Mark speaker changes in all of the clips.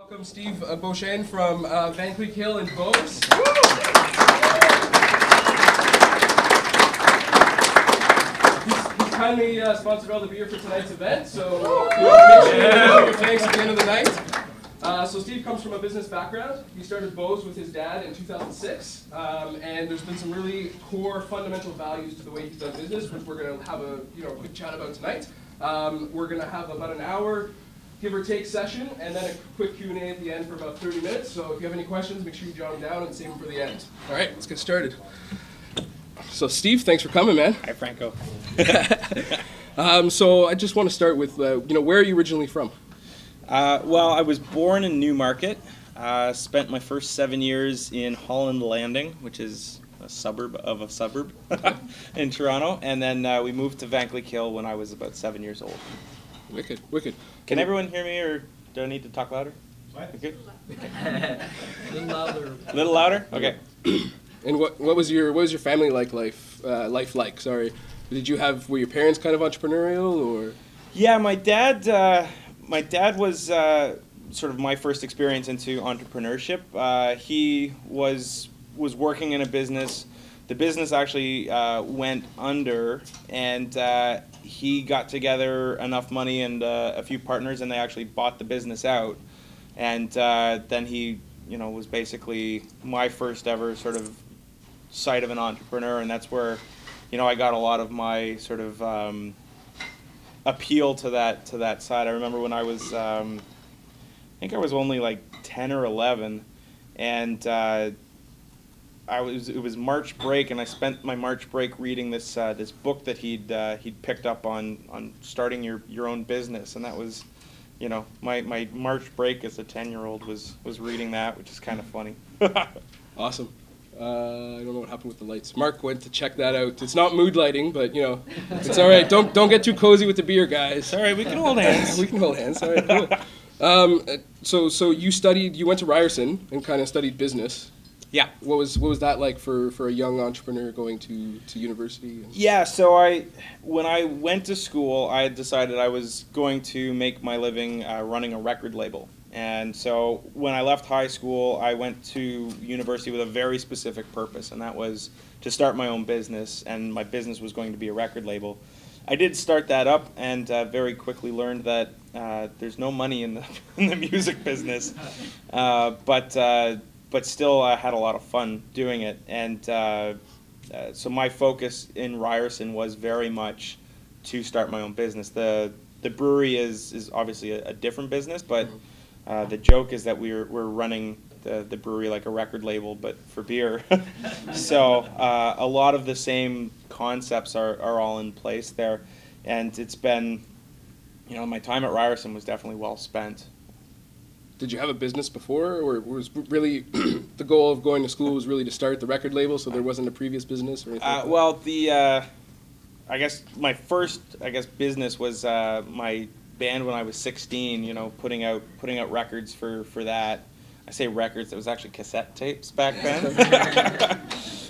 Speaker 1: Welcome Steve Beauchesne from Van Cleek Hill in Beau. He's kindly sponsored all the beer for tonight's event, so make sure you fill your tanks at the end of the night. So Steve comes from a business background. He started Beau's with his dad in 2006, and there's been some really core fundamental values to the way he's done business, which we're going to have a quick chat about tonight. We're going to have about an hour give or take session, and then a quick Q&A at the end for about 30 minutes. So if you have any questions, make sure you jot them down and save them for the end. All right, let's get started. So Steve, thanks for coming, man.
Speaker 2: Hi, Franco.
Speaker 1: So I just want to start with, where are you originally from?
Speaker 2: Well, I was born in Newmarket. Spent my first 7 years in Holland Landing, which is a suburb of a suburb in Toronto. And then we moved to Van Cleek Hill when I was about 7 years old.
Speaker 1: Wicked, wicked.
Speaker 2: Can everyone hear me, or do I need to talk louder?
Speaker 3: What?
Speaker 2: Okay.
Speaker 3: A little louder.
Speaker 2: A little louder? Okay.
Speaker 1: And what was your family life like? Sorry, were your parents kind of entrepreneurial, or?
Speaker 2: Yeah, my dad was sort of my first experience into entrepreneurship. He was working in a business. The business actually went under, and he got together enough money and a few partners, and they actually bought the business out. And then he, was basically my first ever sort of sight of an entrepreneur, and that's where, I got a lot of my sort of appeal to that side. I remember when I was, I think I was only like 10 or 11, and it was March break, and I spent my March break reading this book that he'd picked up on starting your own business, and that was, my March break as a 10-year-old was reading that, which is kind of funny.
Speaker 1: Awesome. I don't know what happened with the lights. Mark went to check that out. It's not mood lighting, but it's all right. Don't get too cozy with the beer, guys.
Speaker 2: All right, we can hold hands.
Speaker 1: We can hold hands. All right, cool. So you went to Ryerson and kind of studied business.
Speaker 2: Yeah.
Speaker 1: What was that like for a young entrepreneur going to university?
Speaker 2: Yeah, so when I went to school, I had decided I was going to make my living running a record label. And so when I left high school, I went to university with a very specific purpose, and that was to start my own business, and my business was going to be a record label. I did start that up, and very quickly learned that there's no money in the music business, but still I had a lot of fun doing it. And so my focus in Ryerson was very much to start my own business. The brewery is obviously a different business, but the joke is that we're running the brewery like a record label, but for beer. So a lot of the same concepts are all in place there, and it's been, my time at Ryerson was definitely well spent.
Speaker 1: Did you have a business before, or was really the goal of going to school was really to start the record label, so there wasn't a previous business or anything like that?
Speaker 2: Well, I guess my first business was my band when I was 16. Putting out records for that. I say records; it was actually cassette tapes back then.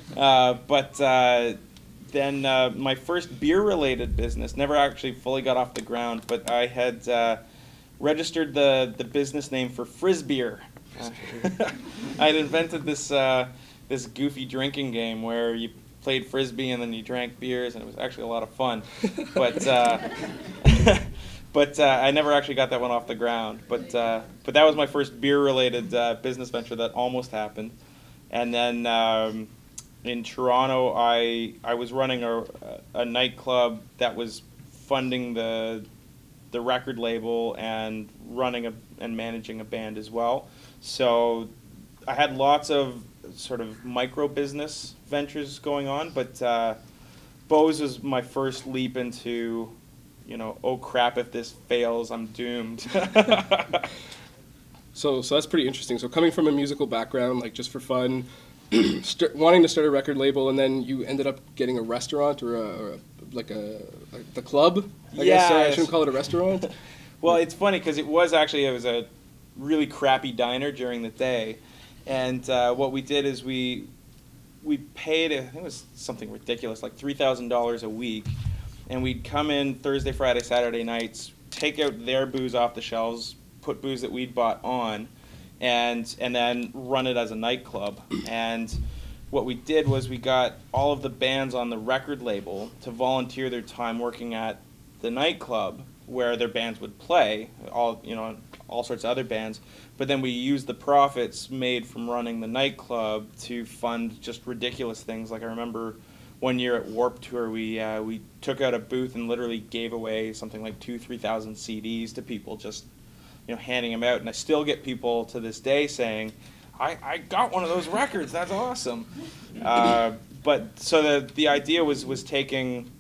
Speaker 2: Then my first beer-related business never actually fully got off the ground, but I had registered the business name for Frisbeer. I had invented this goofy drinking game where you played frisbee and then you drank beers, and it was actually a lot of fun. But I never actually got that one off the ground. But that was my first beer-related business venture that almost happened. And then in Toronto, I was running a nightclub that was funding the record label and running and managing a band as well. So I had lots of sort of micro business ventures going on, but Beau's was my first leap into, oh crap, if this fails, I'm doomed.
Speaker 1: So that's pretty interesting. So coming from a musical background, like just for fun, wanting to start a record label, and then you ended up getting a restaurant or the club. I guess I shouldn't call it a restaurant.
Speaker 2: Well, it's funny because it was a really crappy diner during the day, and what we did is we paid, I think it was something ridiculous, like $3,000 a week, and we'd come in Thursday, Friday, Saturday nights, take out their booze off the shelves, put booze that we'd bought on, and then run it as a nightclub. And what we did was we got all of the bands on the record label to volunteer their time working at the nightclub where their bands would play, all sorts of other bands. But then we used the profits made from running the nightclub to fund just ridiculous things. Like I remember one year at Warped Tour, we took out a booth and literally gave away something like 3,000 CDs to people, just handing them out. And I still get people to this day saying, I got one of those records. That's awesome. But so the idea was taking,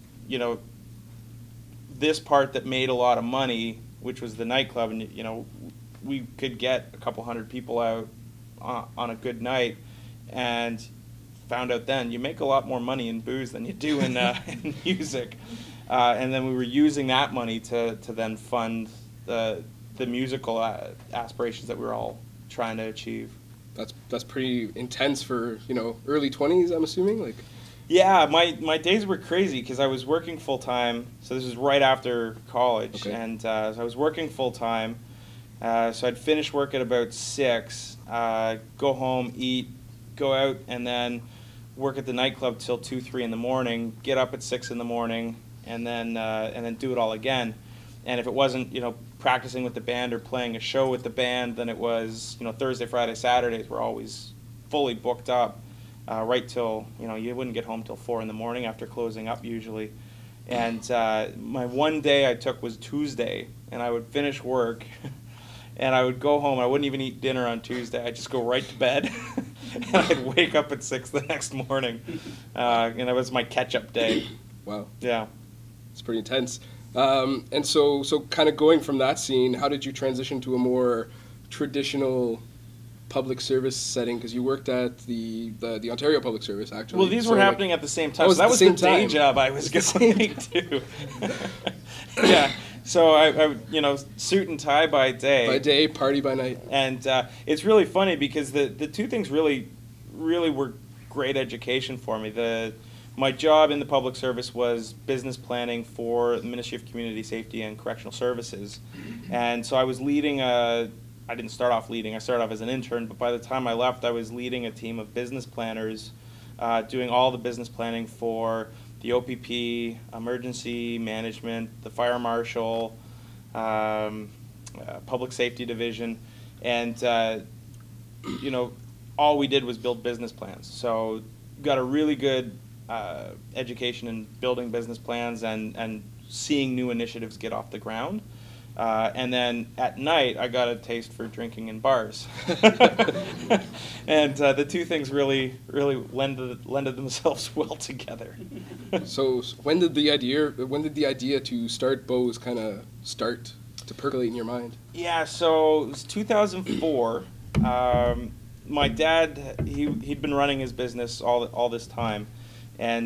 Speaker 2: this part that made a lot of money, which was the nightclub, and we could get a couple hundred people out on a good night, and found out then you make a lot more money in booze than you do in music. And then we were using that money to then fund the musical aspirations that we were all trying to achieve.
Speaker 1: That's pretty intense for early 20s, I'm assuming.
Speaker 2: Yeah, my days were crazy because I was working full time. So this was right after college,
Speaker 1: okay.
Speaker 2: And so I was working full time. So I'd finish work at about 6, go home, eat, go out, and then work at the nightclub till 2, 3 in the morning. Get up at 6 in the morning, and then do it all again. And if it wasn't practicing with the band or playing a show with the band, then it was Thursday, Friday, Saturdays were always fully booked up. Right till, you wouldn't get home till 4 in the morning after closing up usually. And my one day I took was Tuesday, and I would finish work, and I would go home. I wouldn't even eat dinner on Tuesday. I'd just go right to bed, and I'd wake up at 6 the next morning. And that was my catch-up day.
Speaker 1: Wow.
Speaker 2: Yeah.
Speaker 1: It's pretty intense. And so kind of going from that scene, how did you transition to a more traditional public service setting? Because you worked at the Ontario Public Service, actually.
Speaker 2: Well, these were happening at the same time.
Speaker 1: Oh,
Speaker 2: so that was the day
Speaker 1: time.
Speaker 2: job I was going to. Yeah. So I suit and tie by day.
Speaker 1: By day, party by night.
Speaker 2: And it's really funny because the two things really were great education for me. My job in the public service was business planning for the Ministry of Community Safety and Correctional Services. And so I was leading I didn't start off leading, I started off as an intern, but by the time I left, I was leading a team of business planners, doing all the business planning for the OPP, emergency management, the fire marshal, public safety division, and all we did was build business plans. So got a really good education in building business plans and seeing new initiatives get off the ground. And then at night, I got a taste for drinking in bars. And the two things really lended themselves well together.
Speaker 1: So when did the idea to start Beau's kind of start to percolate in your mind?
Speaker 2: Yeah, so it was 2004. My dad, he'd been running his business all this time, and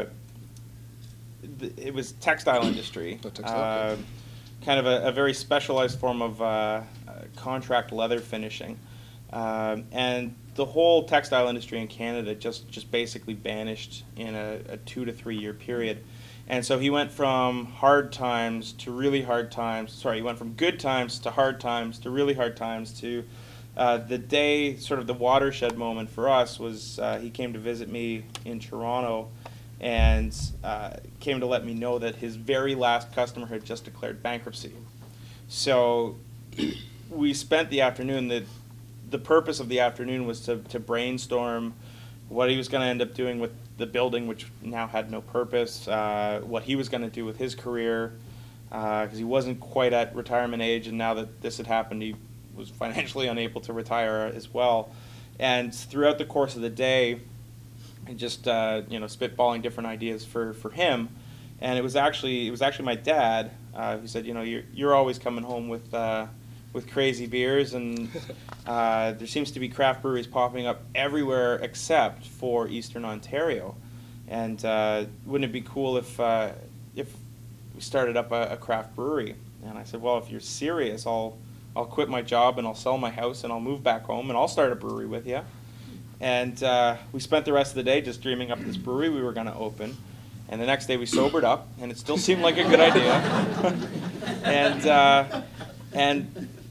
Speaker 2: it was textile industry.
Speaker 1: Oh, textile, okay.
Speaker 2: Kind of a very specialized form of contract leather finishing. And the whole textile industry in Canada just basically vanished in a 2 to 3 year period. And so he went from hard times to really hard times. Sorry, he went from good times to hard times to really hard times to the day, sort of the watershed moment for us was he came to visit me in Toronto and came to let me know that his very last customer had just declared bankruptcy. So we spent the afternoon, the purpose of the afternoon was to brainstorm what he was going to end up doing with the building, which now had no purpose, what he was going to do with his career, because he wasn't quite at retirement age, and now that this had happened, he was financially unable to retire as well. And throughout the course of the day, just spitballing different ideas for him, and it was actually my dad who said, you're always coming home with crazy beers, and there seems to be craft breweries popping up everywhere except for Eastern Ontario, and wouldn't it be cool if we started up a craft brewery? And I said, well, if you're serious, I'll quit my job and I'll sell my house and I'll move back home and I'll start a brewery with you. And we spent the rest of the day just dreaming up this brewery we were going to open. And the next day we sobered up, and it still seemed like a good idea. And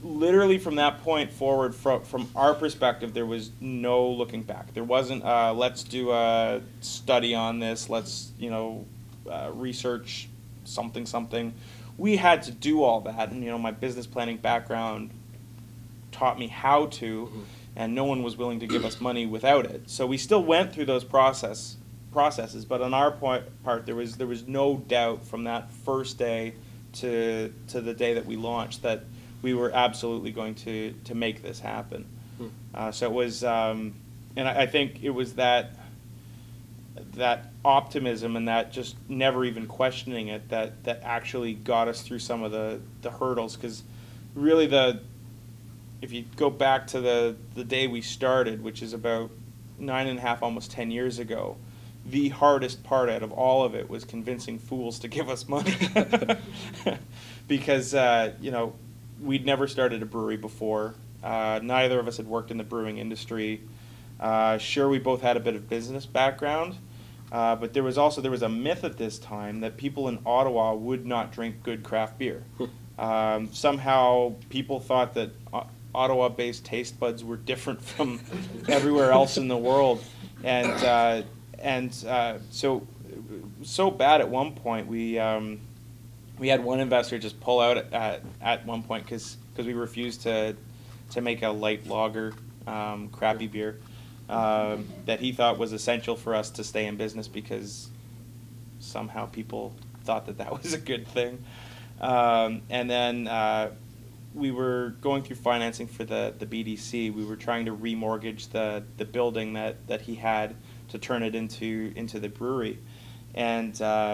Speaker 2: literally from that point forward, from our perspective, there was no looking back. There wasn't, let's do a study on this, let's, research something. We had to do all that, and, my business planning background taught me how to, and no one was willing to give us money without it. So we still went through those processes, but on our part, there was no doubt from that first day to the day that we launched that we were absolutely going to make this happen. So it was, and I think it was that optimism and that just never even questioning it that actually got us through some of the hurdles. Because really if you go back to the day we started, which is about 9.5, almost 10 years ago, the hardest part out of all of it was convincing fools to give us money. Because, we'd never started a brewery before. Neither of us had worked in the brewing industry. Sure, we both had a bit of business background, but there was a myth at this time that people in Ottawa would not drink good craft beer. Somehow people thought that Ottawa-based taste buds were different from everywhere else in the world. And so bad at one point, we had one investor just pull out at one point because we refused to make a light lager crappy beer that he thought was essential for us to stay in business, because somehow people thought that was a good thing. And then we were going through financing for the BDC. We were trying to remortgage the building that he had to turn it into the brewery, and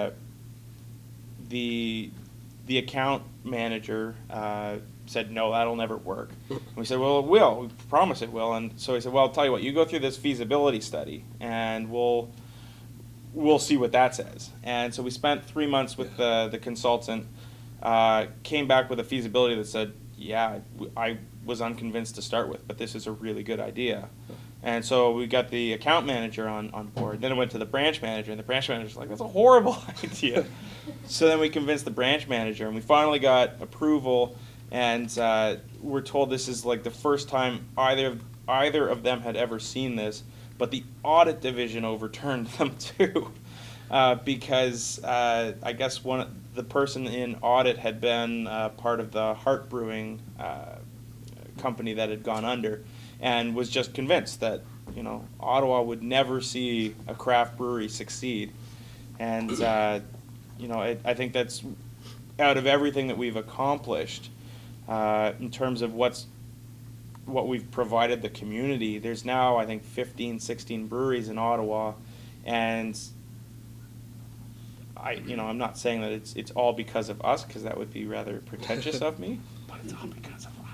Speaker 2: the account manager said, no, that'll never work. And we said, well, it will. We promise it will. And so he said, well, I'll tell you what, you go through this feasibility study, and we'll see what that says. And so we spent 3 months with the consultant, came back with a feasibility that said, yeah, I was unconvinced to start with, but this is a really good idea. And so we got the account manager on board. Then it went to the branch manager, and the branch manager's like, that's a horrible idea. So then we convinced the branch manager, and we finally got approval, and we're told this is like the first time either of them had ever seen this, but the audit division overturned them too. Because I guess the person in audit had been part of the Hart Brewing company that had gone under, and was just convinced that Ottawa would never see a craft brewery succeed. And I think that's, out of everything that we've accomplished in terms of what we've provided the community, there's now I think 15, 16 breweries in Ottawa, and I'm not saying that it's all because of us, because that would be rather pretentious of me, but it's all because of us.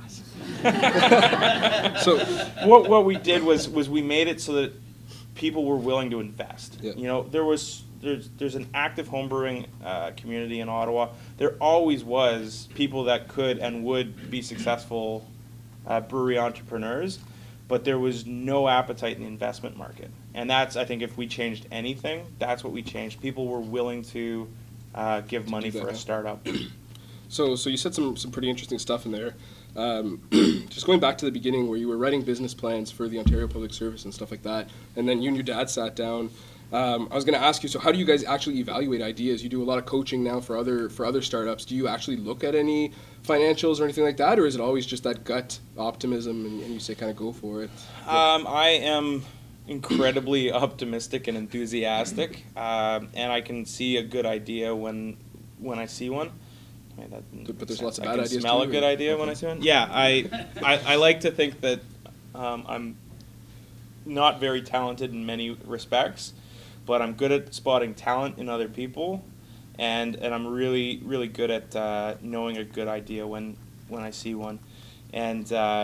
Speaker 2: So what we did was we made it so that people were willing to invest. Yeah. There's an active homebrewing community in Ottawa. There always was people that could and would be successful brewery entrepreneurs, but there was no appetite in the investment market. And that's, I think, if we changed anything, that's what we changed. People were willing to give money for a startup.
Speaker 4: So you said some pretty interesting stuff in there. Just going back to the beginning where you were writing business plans for the Ontario Public Service and stuff like that, and then you and your dad sat down. I was going to ask you, so how do you guys actually evaluate ideas? You do a lot of coaching now for other startups. Do you actually look at any financials or anything like that, or is it always just that gut optimism and you say kind of go for it?
Speaker 2: I am incredibly optimistic and enthusiastic, and I can see a good idea when I see one.
Speaker 4: But there's lots of bad ideas.
Speaker 2: I can smell a good idea when I see one. Yeah, I like to think that I'm not very talented in many respects, but I'm good at spotting talent in other people, and I'm really, really good at knowing a good idea when I see one. And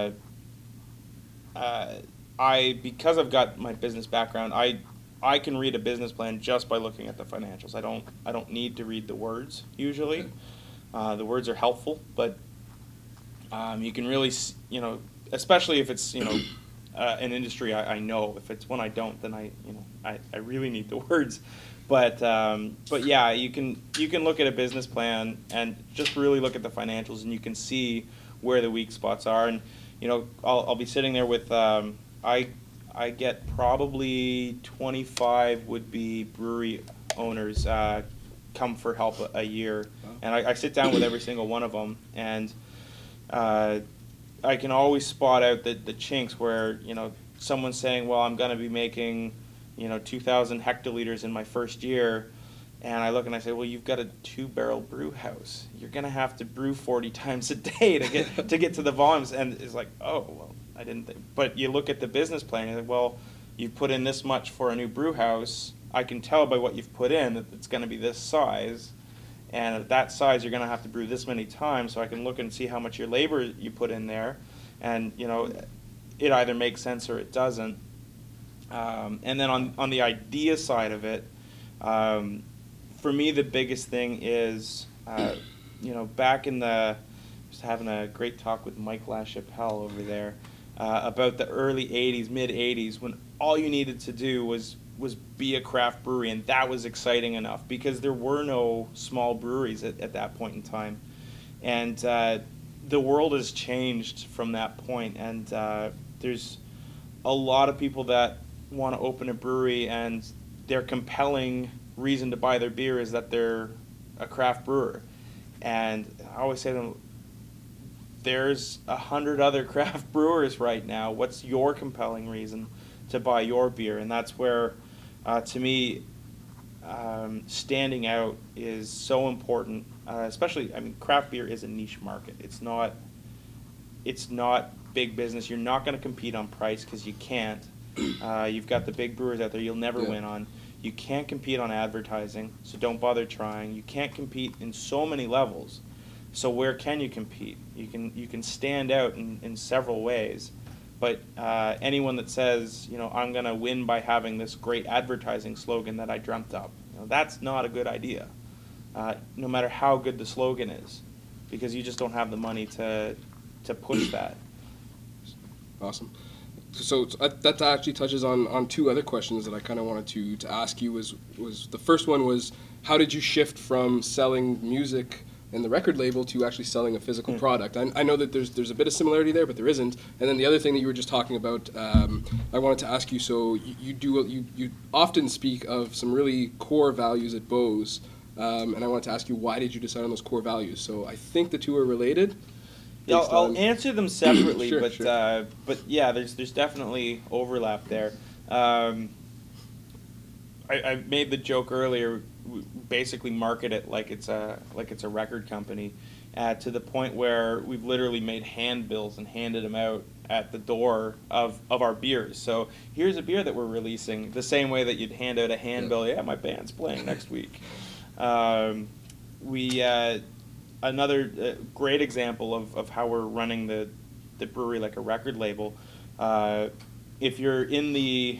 Speaker 2: because I've got my business background, I can read a business plan just by looking at the financials. I don't need to read the words usually. The words are helpful, but you can really, especially if it's an industry I know. If it's one I don't, then I really need the words. But yeah, you can look at a business plan and just really look at the financials, and you can see where the weak spots are. And you know, I'll be sitting there with I get probably 25 would-be brewery owners come for help a year, and I sit down with every single one of them, and I can always spot out the chinks where, you know, someone's saying, well, I'm going to be making, you know, 2,000 hectoliters in my first year, and I look and I say, well, you've got a 2-barrel brew house. You're going to have to brew 40 times a day to get to the volumes, and it's like, oh, well, I didn't think. But you look at the business plan, and you're like, well, you've put in this much for a new brew house. I can tell by what you've put in that it's going to be this size, and at that size you're going to have to brew this many times, so I can look and see how much your labor you put in there, and you know, it either makes sense or it doesn't. And then on the idea side of it, for me the biggest thing is, you know, back in the, just having a great talk with Mike LaChapelle over there about the early 80s, mid 80s, when all you needed to do was be a craft brewery, and that was exciting enough because there were no small breweries at that point in time. And the world has changed from that point, and there's a lot of people that want to open a brewery, and their compelling reason to buy their beer is that they're a craft brewer. And I always say to them, there's 100 other craft brewers right now. What's your compelling reason to buy your beer? And that's where, to me, standing out is so important. Especially, I mean, craft beer is a niche market. It's not big business. You're not going to compete on price because you can't. You've got the big brewers out there you'll never win on. You can't compete on advertising, so don't bother trying. You can't compete in so many levels. So where can you compete? You can stand out in several ways. But anyone that says, you know, I'm going to win by having this great advertising slogan that I dreamt up, you know, that's not a good idea, no matter how good the slogan is, because you just don't have the money to push that.
Speaker 4: Awesome. So that actually touches on two other questions that I kind of wanted to ask you. Was the first one was, how did you shift from selling music and the record label to actually selling a physical product? I know that there's a bit of similarity there, but there isn't. And then the other thing that you were just talking about, I wanted to ask you. So you often speak of some really core values at Beau's, and I wanted to ask you, why did you decide on those core values? So I think the two are related.
Speaker 2: Yeah, I'll answer them separately,
Speaker 4: Sure,
Speaker 2: but
Speaker 4: sure.
Speaker 2: But yeah, there's definitely overlap there. I made the joke earlier. We basically market it like it's a record company, to the point where we've literally made handbills and handed them out at the door of our beers. So here's a beer that we're releasing, the same way that you'd hand out a handbill. Yeah, my band's playing next week. Another great example of how we're running the brewery like a record label. If you're in the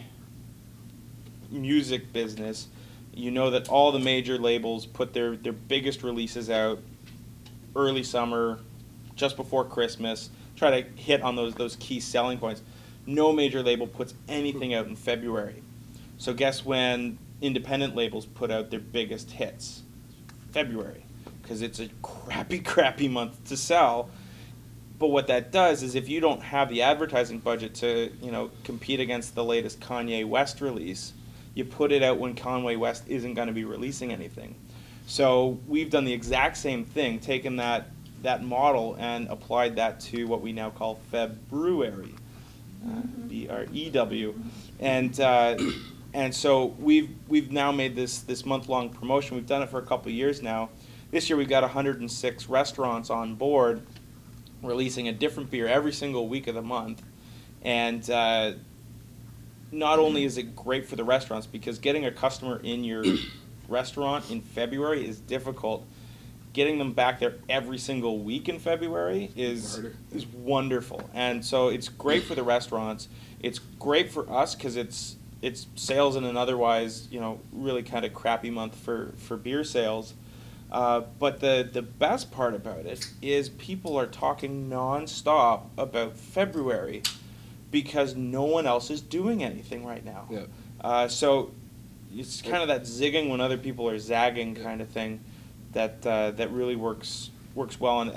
Speaker 2: music business, you know that all the major labels put their biggest releases out early summer, just before Christmas, try to hit on those key selling points. No major label puts anything out in February. So guess when independent labels put out their biggest hits? February, because it's a crappy month to sell. But what that does is, if you don't have the advertising budget to, you know, compete against the latest Kanye West release, you put it out when Kanye West isn't going to be releasing anything. So we've done the exact same thing, taken that model and applied that to what we now call February, B-R-E-W, and so we've now made this month-long promotion. We've done it for a couple of years now. This year we've got 106 restaurants on board, releasing a different beer every single week of the month. And not only is it great for the restaurants, because getting a customer in your restaurant in February is difficult. Getting them back there every single week in February is wonderful. And so it's great for the restaurants. It's great for us because it's sales in an otherwise, you know, really kind of crappy month for beer sales. But the best part about it is people are talking nonstop about February because no one else is doing anything right now.
Speaker 4: Yeah.
Speaker 2: So it's kind of that zigging when other people are zagging kind of thing that really works well. And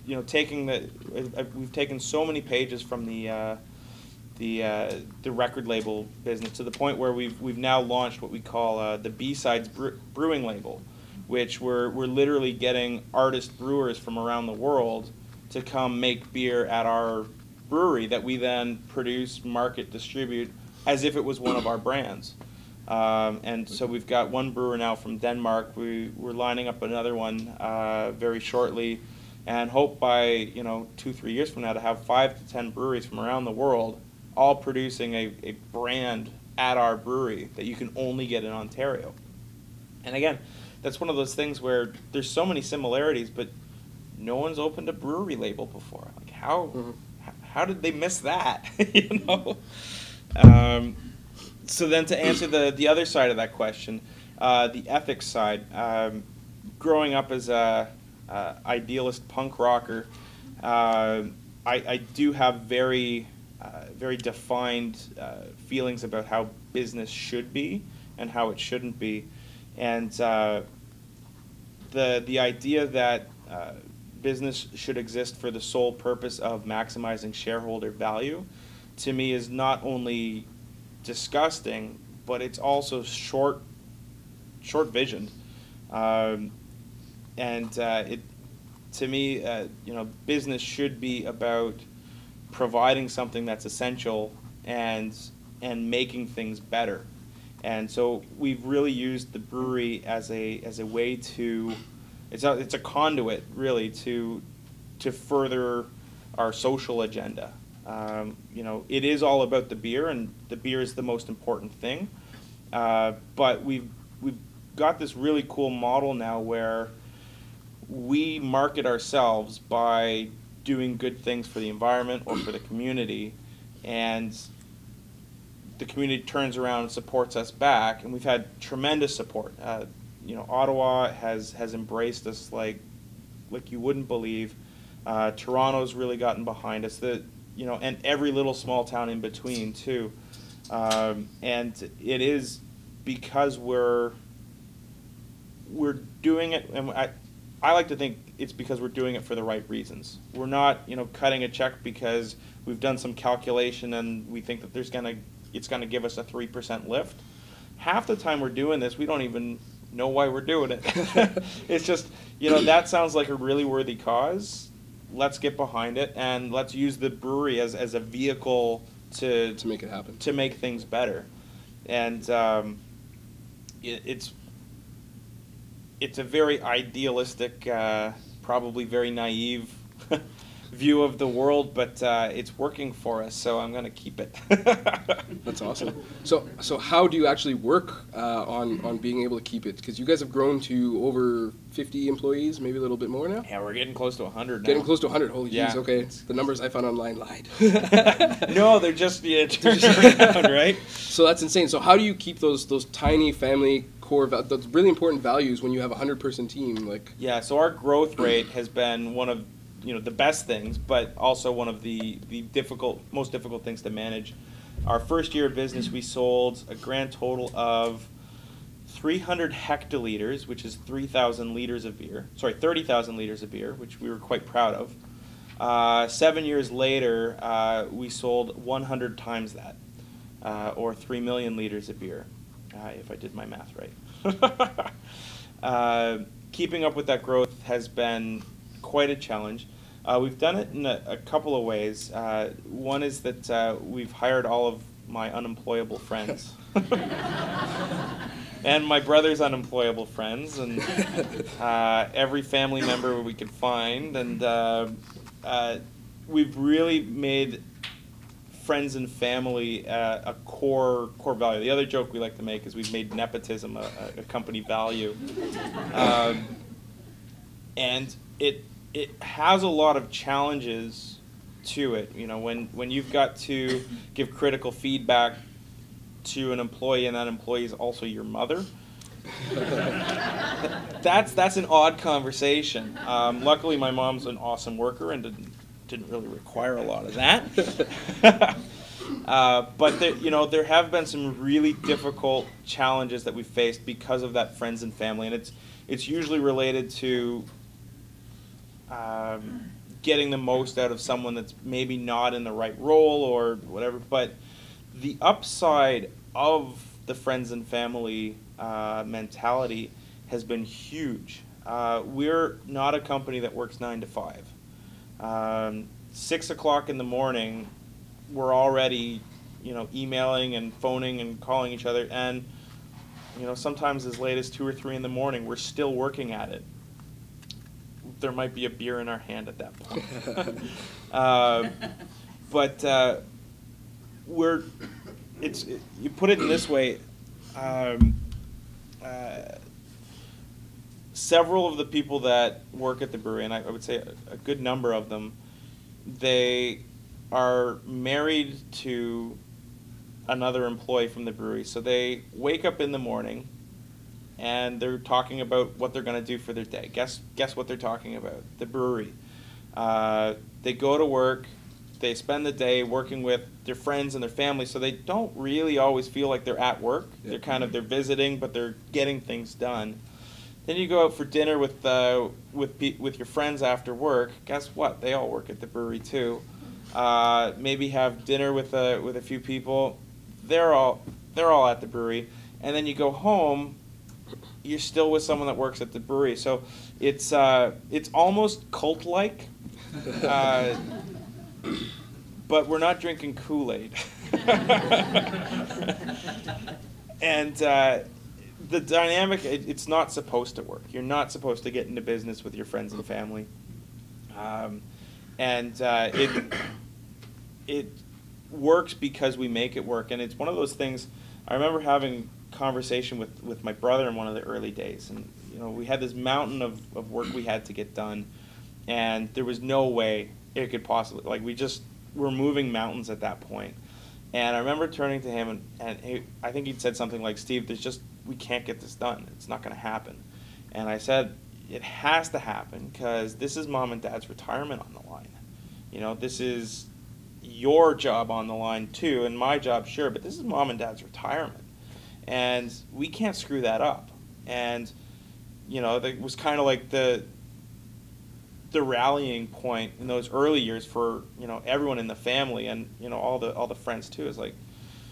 Speaker 2: we've taken so many pages from the record label business to the point where we've now launched what we call the B-Sides Brewing label, which we're literally getting artist brewers from around the world to come make beer at our brewery that we then produce, market, distribute as if it was one of our brands. And so we've got one brewer now from Denmark. We're lining up another one very shortly, and hope by 2-3 years from now to have 5 to 10 breweries from around the world all producing a brand at our brewery that you can only get in Ontario. And again, that's one of those things where there's so many similarities, but no one's opened a brewery label before. Like how did they miss that? So then to answer the other side of that question, the ethics side, growing up as a idealist punk rocker, I do have very defined feelings about how business should be and how it shouldn't be, and the idea that business should exist for the sole purpose of maximizing shareholder value, to me, is not only disgusting, but it's also short-visioned, and to me, business should be about providing something that's essential and making things better. And so we've really used the brewery as a way to, it's a conduit really to further our social agenda. It is all about the beer, and the beer is the most important thing. But we've got this really cool model now where we market ourselves by doing good things for the environment or for the community, and the community turns around and supports us back, and we've had tremendous support. Ottawa has embraced us like you wouldn't believe. Toronto's really gotten behind us. And every little small town in between too. And it is because we're doing it, and I like to think it's because we're doing it for the right reasons. We're not, cutting a check because we've done some calculation and we think that it's gonna give us a 3% lift. Half the time we're doing this, we don't even know why we're doing it. It's just, that sounds like a really worthy cause. Let's get behind it, and let's use the brewery as a vehicle to
Speaker 4: make it happen,
Speaker 2: to make things better. And it's a very idealistic, probably very naive view of the world, but it's working for us, so I'm going to keep it.
Speaker 4: That's awesome. So how do you actually work on being able to keep it? Because you guys have grown to over 50 employees, maybe a little bit more now?
Speaker 2: Yeah, we're getting close to 100 now.
Speaker 4: Getting close to 100. Holy jeez, okay. The numbers I found online lied.
Speaker 2: No, they're just turned around, right?
Speaker 4: So that's insane. So how do you keep those tiny family core, those really important values when you have a 100-person team?
Speaker 2: Yeah, so our growth rate has been one of the best things, but also one of the most difficult things to manage. Our first year of business, we sold a grand total of 300 hectoliters, which is 30,000 liters of beer, which we were quite proud of. 7 years later, we sold 100 times that, or 3 million liters of beer, if I did my math right. Keeping up with that growth has been quite a challenge. We've done it in a couple of ways. One is that we've hired all of my unemployable friends. And my brother's unemployable friends, and every family member we could find. And we've really made friends and family a core value. The other joke we like to make is we've made nepotism a company value. And it has a lot of challenges to it. When you've got to give critical feedback to an employee, and that employee is also your mother, that's an odd conversation. Luckily, my mom's an awesome worker and didn't really require a lot of that. But there have been some really difficult challenges that we've faced because of that friends and family, and it's usually related to getting the most out of someone that's maybe not in the right role or whatever. But the upside of the friends and family mentality has been huge. We're not a company that works 9 to 5. 6 o'clock in the morning, we're already, emailing and phoning and calling each other, and sometimes as late as 2 or 3 in the morning, we're still working at it. There might be a beer in our hand at that point. But you put it in this way. Several of the people that work at the brewery, and I would say a good number of them, they are married to another employee from the brewery. So they wake up in the morning and they're talking about what they're going to do for their day. Guess what they're talking about? The brewery. They go to work. They spend the day working with their friends and their family, so they don't really always feel like they're at work. Yep. They're visiting, but they're getting things done. Then you go out for dinner with your friends after work. Guess what? They all work at the brewery too. Maybe have dinner with a few people. They're all at the brewery, and then you go home. You're still with someone that works at the brewery. So it's almost cult-like. But we're not drinking Kool-Aid. And the dynamic, it's not supposed to work. You're not supposed to get into business with your friends and family. It works because we make it work. And it's one of those things, I remember having conversation with my brother in one of the early days. And we had this mountain of work we had to get done. And there was no way it could possibly, we're moving mountains at that point. And I remember turning to him, and I think he'd said something like, Steve, we can't get this done. It's not going to happen. And I said, it has to happen because this is Mom and Dad's retirement on the line. This is your job on the line too, and my job, sure, but this is Mom and Dad's retirement. And we can't screw that up. And, it was kind of like the rallying point in those early years for everyone in the family and all the friends too is like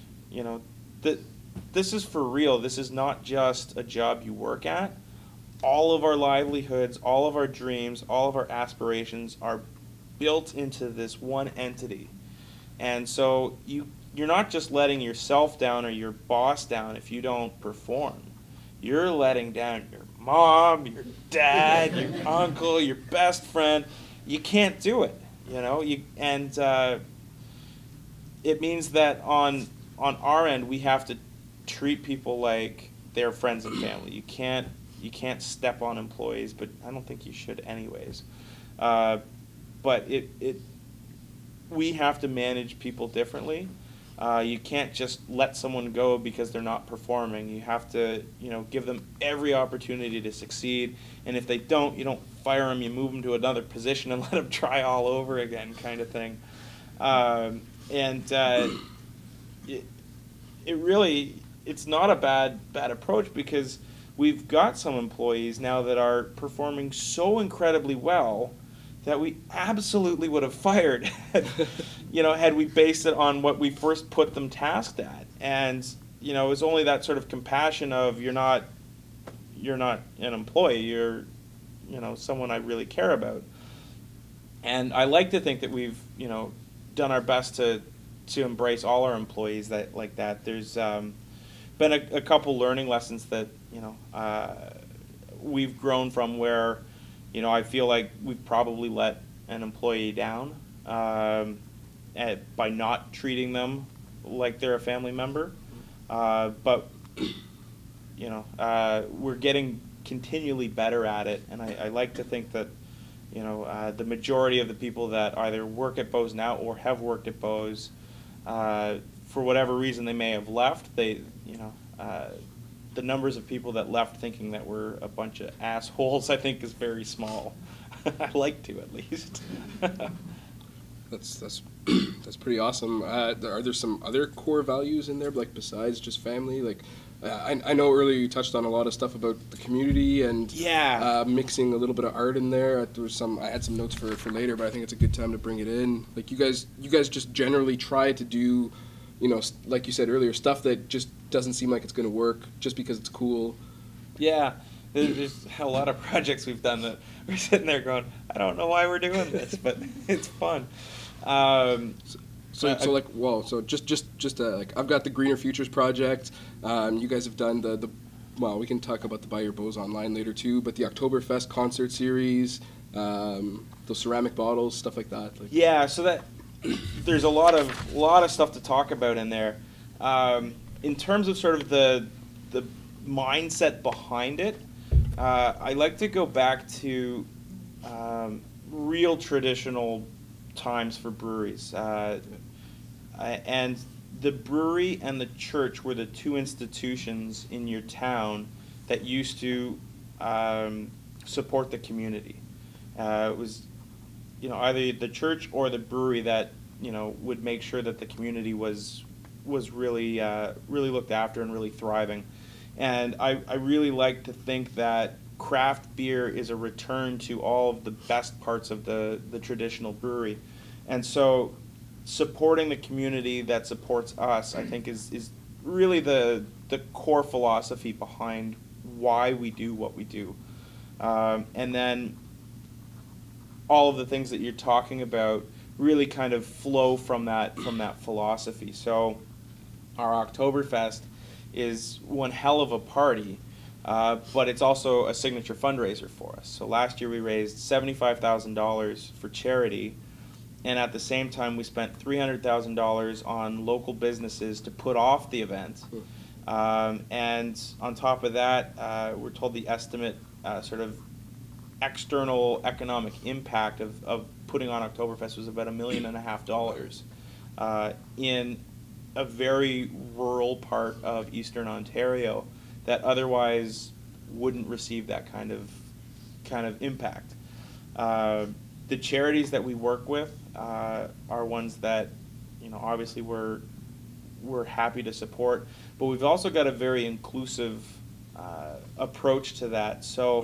Speaker 2: this is for real. This is not just a job you work at. All of our livelihoods, all of our dreams, all of our aspirations are built into this one entity. And so you're not just letting yourself down or your boss down if you don't perform. You're letting down your mom, your dad, your uncle, your best friend. You can't do it, it means that on our end we have to treat people like they're friends and family. You can't step on employees, but I don't think you should anyways. But we have to manage people differently. You can't just let someone go because they're not performing. You have to, give them every opportunity to succeed. And if they don't, you don't fire them. You move them to another position and let them try all over again, kind of thing. It's not a bad approach because we've got some employees now that are performing so incredibly well that we absolutely would have fired, had we based it on what we first put them tasked at. And, it was only that sort of compassion of you're not an employee, you're, someone I really care about. And I like to think that we've, done our best to embrace all our employees like that. There's been a couple learning lessons that, we've grown from where, I feel like we've probably let an employee down by not treating them like they're a family member. But, we're getting continually better at it. And I like to think that, the majority of the people that either work at Beau's now or have worked at Beau's, for whatever reason they may have left, the numbers of people that left thinking that we're a bunch of assholes, I think, is very small. I like to, at least.
Speaker 4: That's That's pretty awesome. Are there some other core values in there, like besides just family? Like, I know earlier you touched on a lot of stuff about the community and mixing a little bit of art in there. There was I had some notes for later, but I think it's a good time to bring it in. Like you guys just generally try to do, like you said earlier, stuff that just doesn't seem like it's going to work just because it's cool.
Speaker 2: Yeah. There's a lot of projects we've done that we're sitting there going, I don't know why we're doing this, but it's fun.
Speaker 4: So like I've got the Greener Futures project. You guys have done well, we can talk about the Buy Your Beaus online later too, but the Oktoberfest concert series, those ceramic bottles, stuff like that.
Speaker 2: Yeah, so that there's a lot of stuff to talk about in there. In terms of sort of the mindset behind it, I like to go back to real traditional times for breweries. And the brewery and the church were the two institutions in your town that used to support the community. It was, either the church or the brewery that, would make sure that the community was really looked after and really thriving. And I really like to think that craft beer is a return to all of the best parts of the traditional brewery. And so supporting the community that supports us, I think, is really the core philosophy behind why we do what we do. And then all of the things that you're talking about really kind of flow from that philosophy. So our Oktoberfest is one hell of a party, but it's also a signature fundraiser for us. So last year we raised $75,000 for charity, and at the same time we spent $300,000 on local businesses to put off the event. And on top of that, we're told the estimate sort of external economic impact of putting on Oktoberfest was about $1.5 million in a very rural part of Eastern Ontario that otherwise wouldn't receive that kind of impact. The charities that we work with are ones that, obviously we're happy to support, but we've also got a very inclusive approach to that. So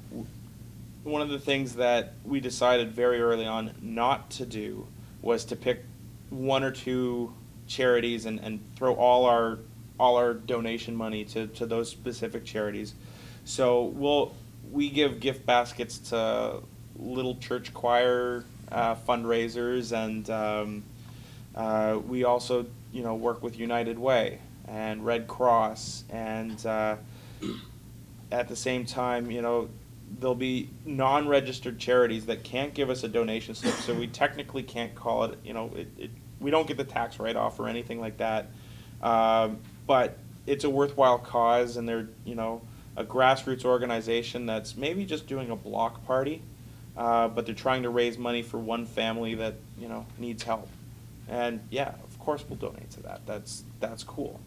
Speaker 2: one of the things that we decided very early on not to do was to pick one or two charities and throw all our donation money to those specific charities. So we give gift baskets to little church choir fundraisers, and we also work with United Way and Red Cross, and at the same time there'll be non-registered charities that can't give us a donation slip, so we technically can't call it, we don't get the tax write-off or anything like that. But it's a worthwhile cause, and they're, a grassroots organization that's maybe just doing a block party, but they're trying to raise money for one family that, needs help. And yeah, of course we'll donate to that. That's cool.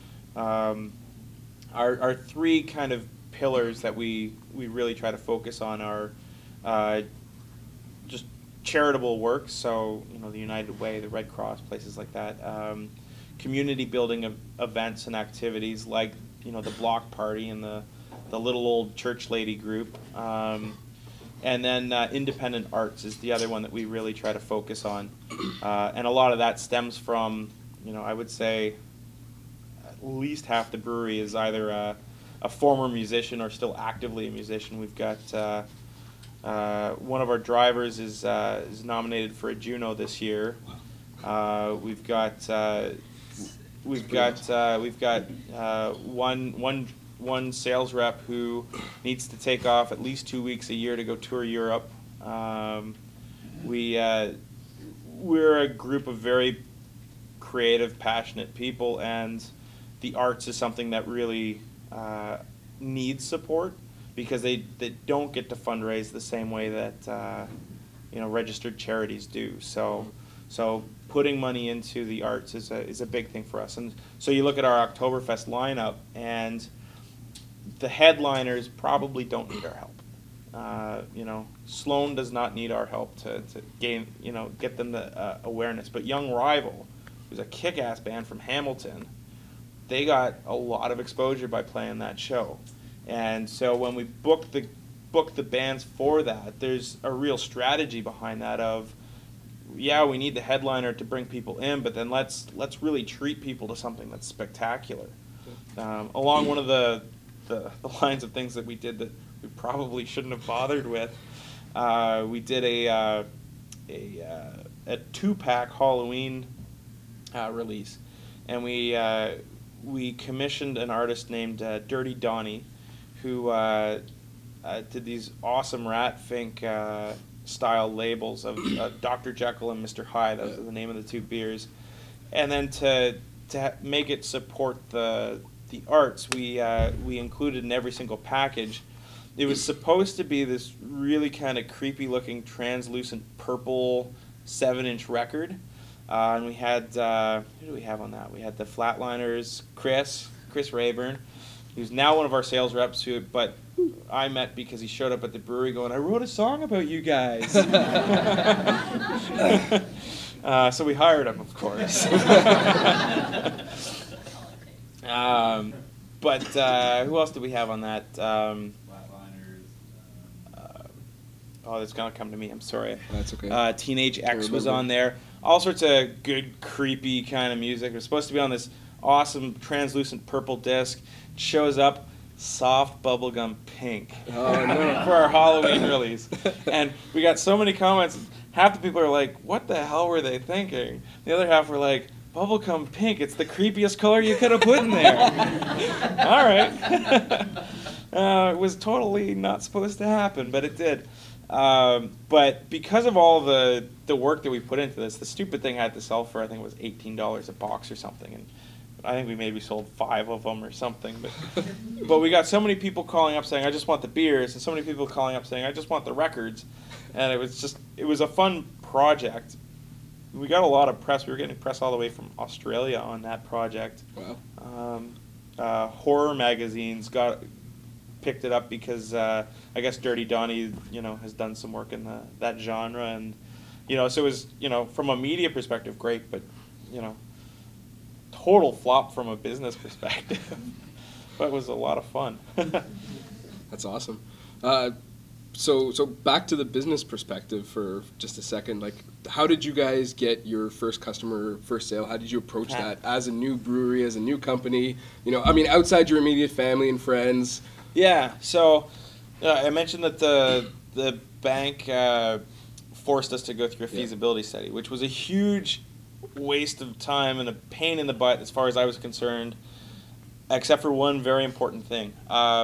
Speaker 2: Our three kind of pillars that we really try to focus on are just charitable work, so the United Way, the Red Cross, places like that. Community building events and activities like the block party and the little old church lady group, and then independent arts is the other one that we really try to focus on, and a lot of that stems from I would say at least half the brewery is either a former musician or still actively a musician. We've got one of our drivers is nominated for a Juno this year. We've got one sales rep who needs to take off at least 2 weeks a year to go tour Europe. We're a group of very creative, passionate people, and the arts is something that really needs support, because they don't get to fundraise the same way that registered charities do. So putting money into the arts is a big thing for us. And so you look at our Oktoberfest lineup, and the headliners probably don't need our help. You know, Sloan does not need our help to gain, you know, get them the awareness. But Young Rival, who's a kick-ass band from Hamilton, they got a lot of exposure by playing that show. And so when we book the bands for that, there's a real strategy behind that of, yeah, we need the headliner to bring people in, but then let's really treat people to something that's spectacular. Along one of the lines of things that we did that we probably shouldn't have bothered with, we did a 2-pack Halloween release, and we commissioned an artist named Dirty Donnie, who did these awesome Rat Fink style labels of Dr. Jekyll and Mr. Hyde. Those are the name of the 2 beers. And then to make it support the arts, we included in every single package. It was supposed to be this really kind of creepy looking translucent purple 7-inch record. And we had, who do we have on that? We had the Flatliners, Chris Rayburn, who's now one of our sales reps, but I met because he showed up at the brewery going, I wrote a song about you guys. So we hired him, of course. But who else did we have on that? Flatliners. Oh, it's going to come to me. I'm sorry.
Speaker 4: That's okay.
Speaker 2: Teenage X was on there. All sorts of good, creepy kind of music. It was supposed to be on this awesome translucent purple disc. It shows up soft bubblegum pink for our Halloween release. And we got so many comments. Half the people are like, what the hell were they thinking? The other half were like, bubblegum pink, it's the creepiest color you could have put in there. All right. It was totally not supposed to happen, but it did. But because of all the work that we put into this, the stupid thing had to sell for, I think it was $18 a box or something. And I think we maybe sold 5 of them or something. But we got so many people calling up saying, I just want the beers, and so many people calling up saying, I just want the records. And it was a fun project. We got a lot of press. We were getting press all the way from Australia on that project. Wow. Horror magazines picked it up because I guess Dirty Donnie, has done some work in that genre, and so it was, from a media perspective, great, but total flop from a business perspective. But it was a lot of fun.
Speaker 4: That's awesome. So back to the business perspective for just a second. Like, how did you guys get your first customer, first sale? How did you approach that as a new brewery, as a new company? Outside your immediate family and friends.
Speaker 2: Yeah. So I mentioned that the bank forced us to go through a feasibility study, which was a huge waste of time and a pain in the butt as far as I was concerned, except for one very important thing.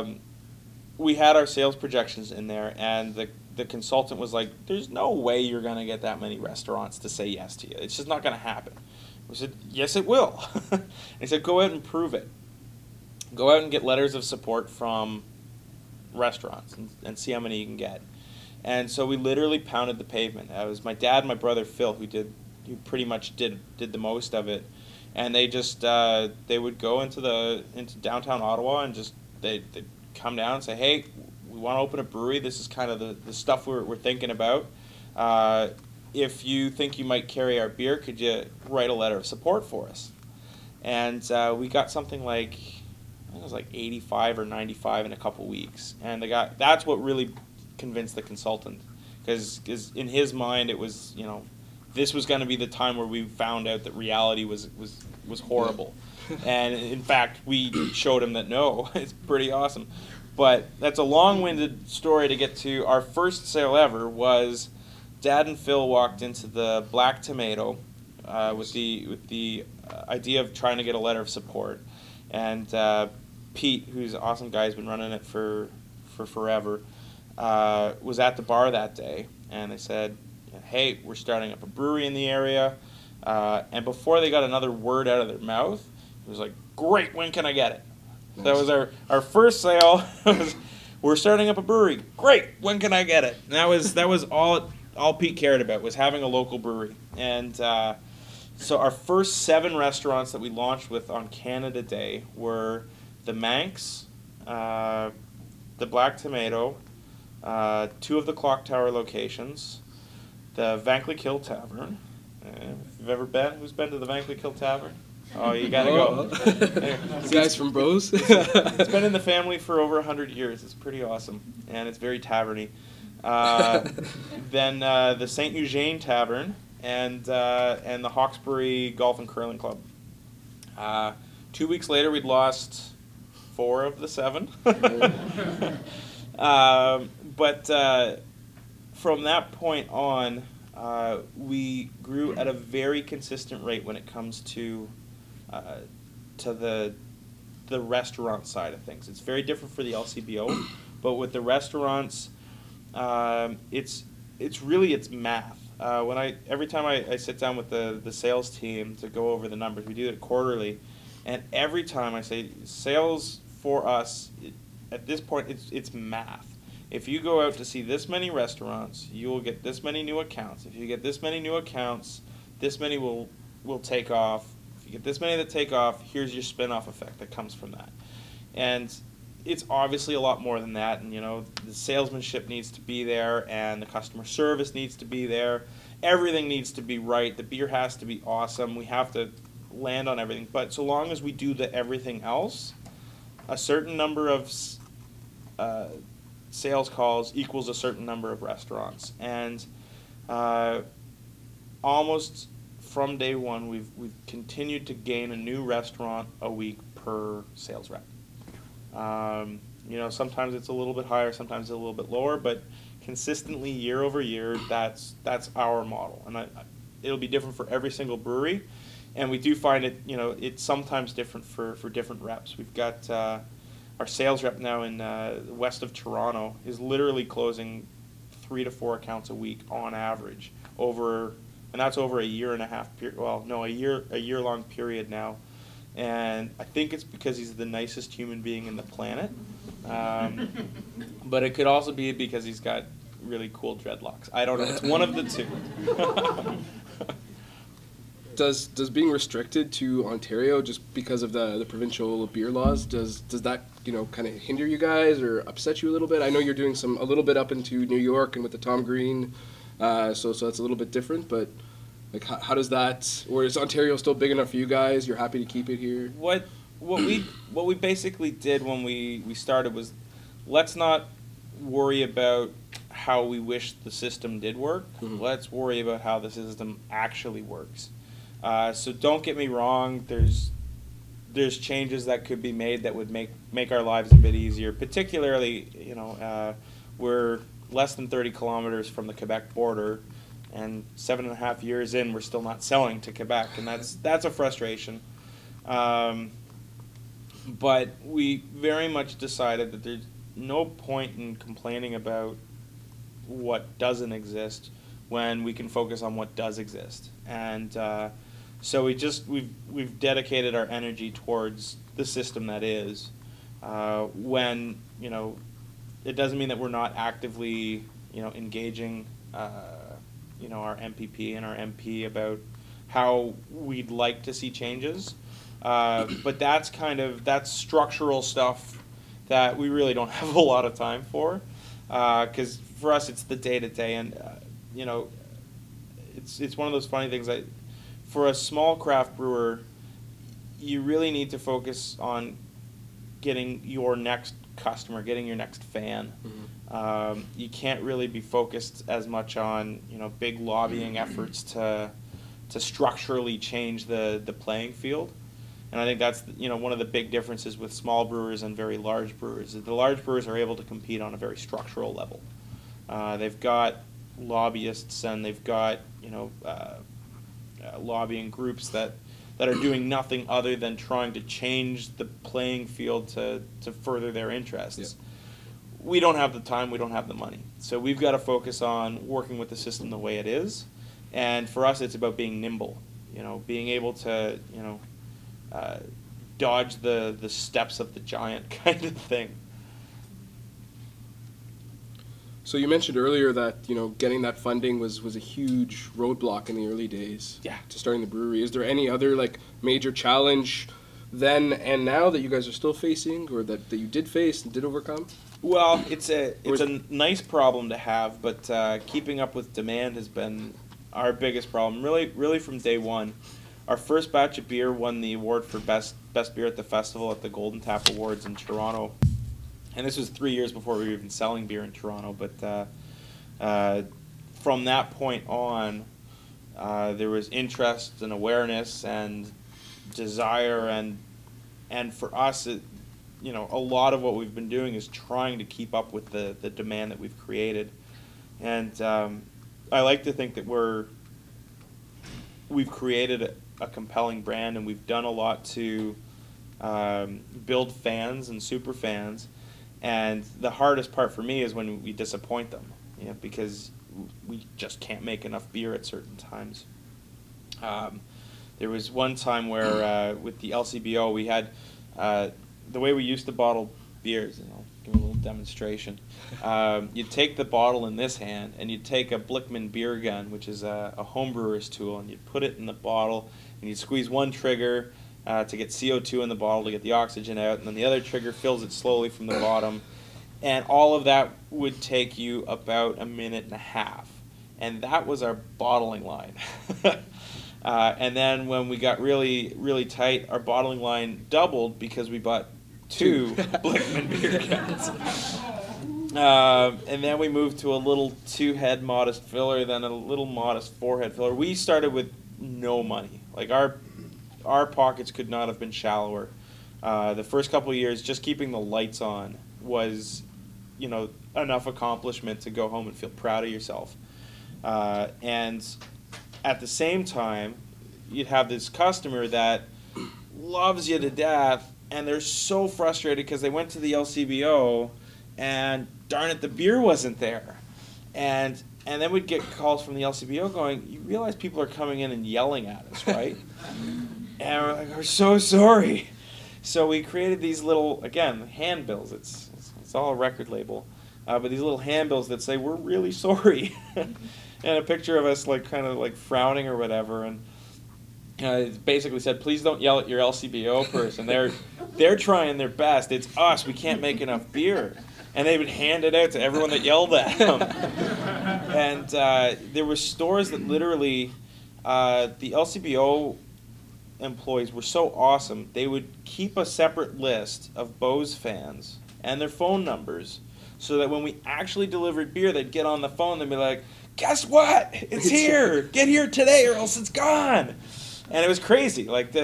Speaker 2: We had our sales projections in there, and the consultant was like, there's no way you're going to get that many restaurants to say yes to you. It's just not going to happen. We said, yes, it will. He said, go out and prove it. Go out and get letters of support from restaurants and see how many you can get. And so we literally pounded the pavement. It was my dad and my brother Phil who pretty much did the most of it. And they just they would go into downtown Ottawa and just they'd come down and say, hey, we want to open a brewery. This is kind of the stuff we're thinking about. If you think you might carry our beer, could you write a letter of support for us? And we got something like, I think it was like 85 or 95 in a couple weeks. And that's what really convinced the consultant, because in his mind it was, this was going to be the time where we found out that reality was horrible. And in fact, we showed him that no, it's pretty awesome. But that's a long-winded story to get to. Our first sale ever was Dad and Phil walked into the Black Tomato with the idea of trying to get a letter of support. And Pete, who's an awesome guy, has been running it for forever, was at the bar that day. And they said, hey, we're starting up a brewery in the area. And before they got another word out of their mouth, it was like, great, when can I get it? Nice. That was our first sale. We're starting up a brewery. Great, when can I get it? And that was all Pete cared about, was having a local brewery. And so our first 7 restaurants that we launched with on Canada Day were the Manx, the Black Tomato, 2 of the Clock Tower locations, the Van Cleek Hill Tavern. If you've ever been, who's been to the Van Cleek Hill Tavern? Oh, you gotta go.
Speaker 4: The guys from Beau's?
Speaker 2: It's been in the family for over 100 years. It's pretty awesome, and it's very taverny. Then the St. Eugene Tavern and the Hawkesbury Golf and Curling Club. 2 weeks later, we'd lost 4 of the 7. But from that point on, we grew at a very consistent rate when it comes to the restaurant side of things. It's very different for the LCBO, but with the restaurants, it's math. Every time I sit down with the sales team to go over the numbers, we do it quarterly, and every time I say sales for us, at this point, it's math. If you go out to see this many restaurants, you will get this many new accounts. If you get this many new accounts, this many will take off. If you get this many that take off, here's your spin-off effect that comes from that. And it's obviously a lot more than that. And, the salesmanship needs to be there, and the customer service needs to be there. Everything needs to be right. The beer has to be awesome. We have to land on everything. But so long as we do the everything else, a certain number of sales calls equals a certain number of restaurants, and almost from day one we've continued to gain a new restaurant a week per sales rep. Sometimes it's a little bit higher, sometimes it's a little bit lower, but consistently year over year, that's our model, and it'll be different for every single brewery, and we do find it it's sometimes different for different reps. We've got our sales rep now in west of Toronto is literally closing 3 to 4 accounts a week on average and that's over a year and a half period. Well, no, a year long period now, and I think it's because he's the nicest human being in the planet, but it could also be because he's got really cool dreadlocks. I don't know. It's one of the two.
Speaker 4: Does being restricted to Ontario just because of the provincial beer laws, does that kind of hinder you guys or upset you a little bit? I know you're doing a little bit up into New York and with the Tom Green, so that's a little bit different. But like, how does that? Or is Ontario still big enough for you guys? You're happy to keep it here?
Speaker 2: What we basically did when we started was, let's not worry about how we wish the system did work. Mm-hmm. Let's worry about how the system actually works. So don't get me wrong, there's changes that could be made that would make our lives a bit easier, particularly, we're less than 30 kilometers from the Quebec border, and 7.5 years in, we're still not selling to Quebec, and that's a frustration. But we very much decided that there's no point in complaining about what doesn't exist when we can focus on what does exist. And so we've dedicated our energy towards the system that is. When it doesn't mean that we're not actively engaging our MPP and our MP about how we'd like to see changes. But that's structural stuff that we really don't have a lot of time for, because for us it's the day-to-day, and it's one of those funny things that for a small craft brewer, you really need to focus on getting your next customer, getting your next fan. Mm-hmm. You can't really be focused as much on big lobbying efforts to structurally change the playing field. And I think that's one of the big differences with small brewers and very large brewers. The large brewers are able to compete on a very structural level. They've got lobbyists, and they've got lobbying groups that are doing nothing other than trying to change the playing field to further their interests. Yep. We don't have the time, we don't have the money. So we've got to focus on working with the system the way it is. And for us, it's about being nimble, being able to, dodge the steps of the giant kind of thing.
Speaker 4: So you mentioned earlier that getting that funding was a huge roadblock in the early days.
Speaker 2: Yeah.
Speaker 4: To starting the brewery. Is there any other major challenge then and now that you guys are still facing, or that you did face and did overcome?
Speaker 2: Well, it's a nice problem to have, but keeping up with demand has been our biggest problem. Really from day one. Our first batch of beer won the award for best beer at the festival at the Golden Tap Awards in Toronto, and this was 3 years before we were even selling beer in Toronto. But from that point on, there was interest and awareness and desire, and for us, a lot of what we've been doing is trying to keep up with the demand that we've created. And I like to think that we've created a compelling brand, and we've done a lot to build fans and super fans. And the hardest part for me is when we disappoint them, because we just can't make enough beer at certain times. There was one time where with the LCBO we had the way we used to bottle beers, and I'll give a little demonstration. You'd take the bottle in this hand, and you'd take a Blickman beer gun, which is a homebrewer's tool, and you'd put it in the bottle, and you'd squeeze one trigger to get CO2 in the bottle to get the oxygen out, and then the other trigger fills it slowly from the bottom. And all of that would take you about a minute and a half. And that was our bottling line. And then when we got really, really tight, our bottling line doubled because we bought two Blickman beer cans. And then we moved to a little 2-head modest filler, then a little modest 4-head filler. We started with no money. Like our pockets could not have been shallower. The first couple of years, just keeping the lights on was, enough accomplishment to go home and feel proud of yourself. And at the same time, you'd have this customer that loves you to death, and they're so frustrated because they went to the LCBO, and darn it, the beer wasn't there. And then we'd get calls from the LCBO going, "You realize people are coming in and yelling at us, right?" And we're like, "We're so sorry." So we created these little, again, handbills. It's all a record label, but these little handbills that say, "We're really sorry," and a picture of us kind of frowning or whatever, and it basically said, "Please don't yell at your LCBO person. They're trying their best. It's us. We can't make enough beer." And they would hand it out to everyone that yelled at them. And there were stores that literally, the LCBO employees were so awesome, they would keep a separate list of Beau's fans and their phone numbers, so that when we actually delivered beer, they'd get on the phone and be like, "Guess what? It's here! Get here today or else it's gone!" And it was crazy.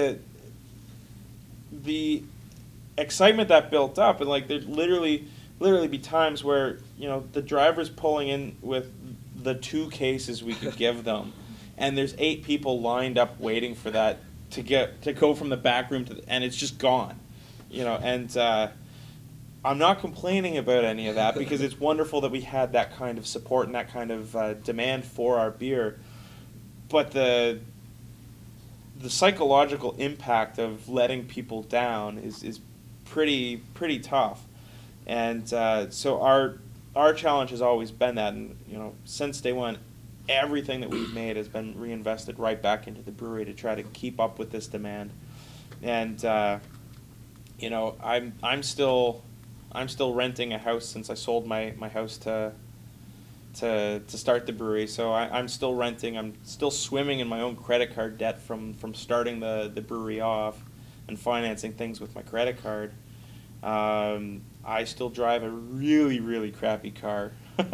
Speaker 2: The excitement that built up, and there'd literally be times where, the driver's pulling in with the 2 cases we could give them, and there's 8 people lined up waiting for that to go from the back room and it's just gone, and I'm not complaining about any of that, because it's wonderful that we had that kind of support and that kind of demand for our beer. But the psychological impact of letting people down is pretty tough. And so our challenge has always been that, and since day one, everything that we've made has been reinvested right back into the brewery to try to keep up with this demand. And I'm still renting a house since I sold my house to start the brewery. So I'm still renting. I'm still swimming in my own credit card debt from starting the brewery off and financing things with my credit card. I still drive a really, really crappy car.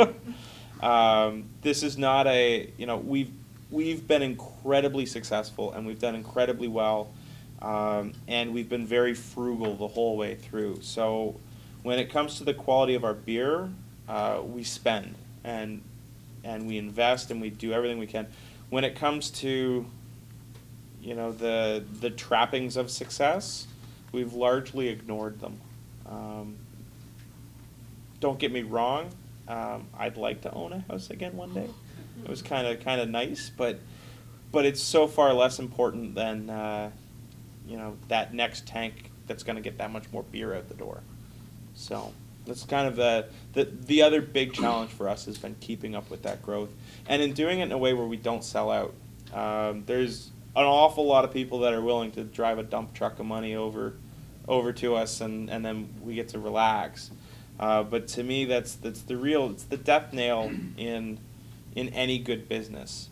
Speaker 2: This is not we've been incredibly successful, and we've done incredibly well, and we've been very frugal the whole way through. So when it comes to the quality of our beer, we spend and we invest and we do everything we can. When it comes to the trappings of success, we've largely ignored them. Don't get me wrong, I'd like to own a house again one day. It was kind of nice, but it's so far less important than that next tank that's going to get that much more beer out the door. So that's kind of the other big challenge for us has been keeping up with that growth, and in doing it in a way where we don't sell out. There's an awful lot of people that are willing to drive a dump truck of money over to us, and then we get to relax. But to me, it's the death nail in any good business.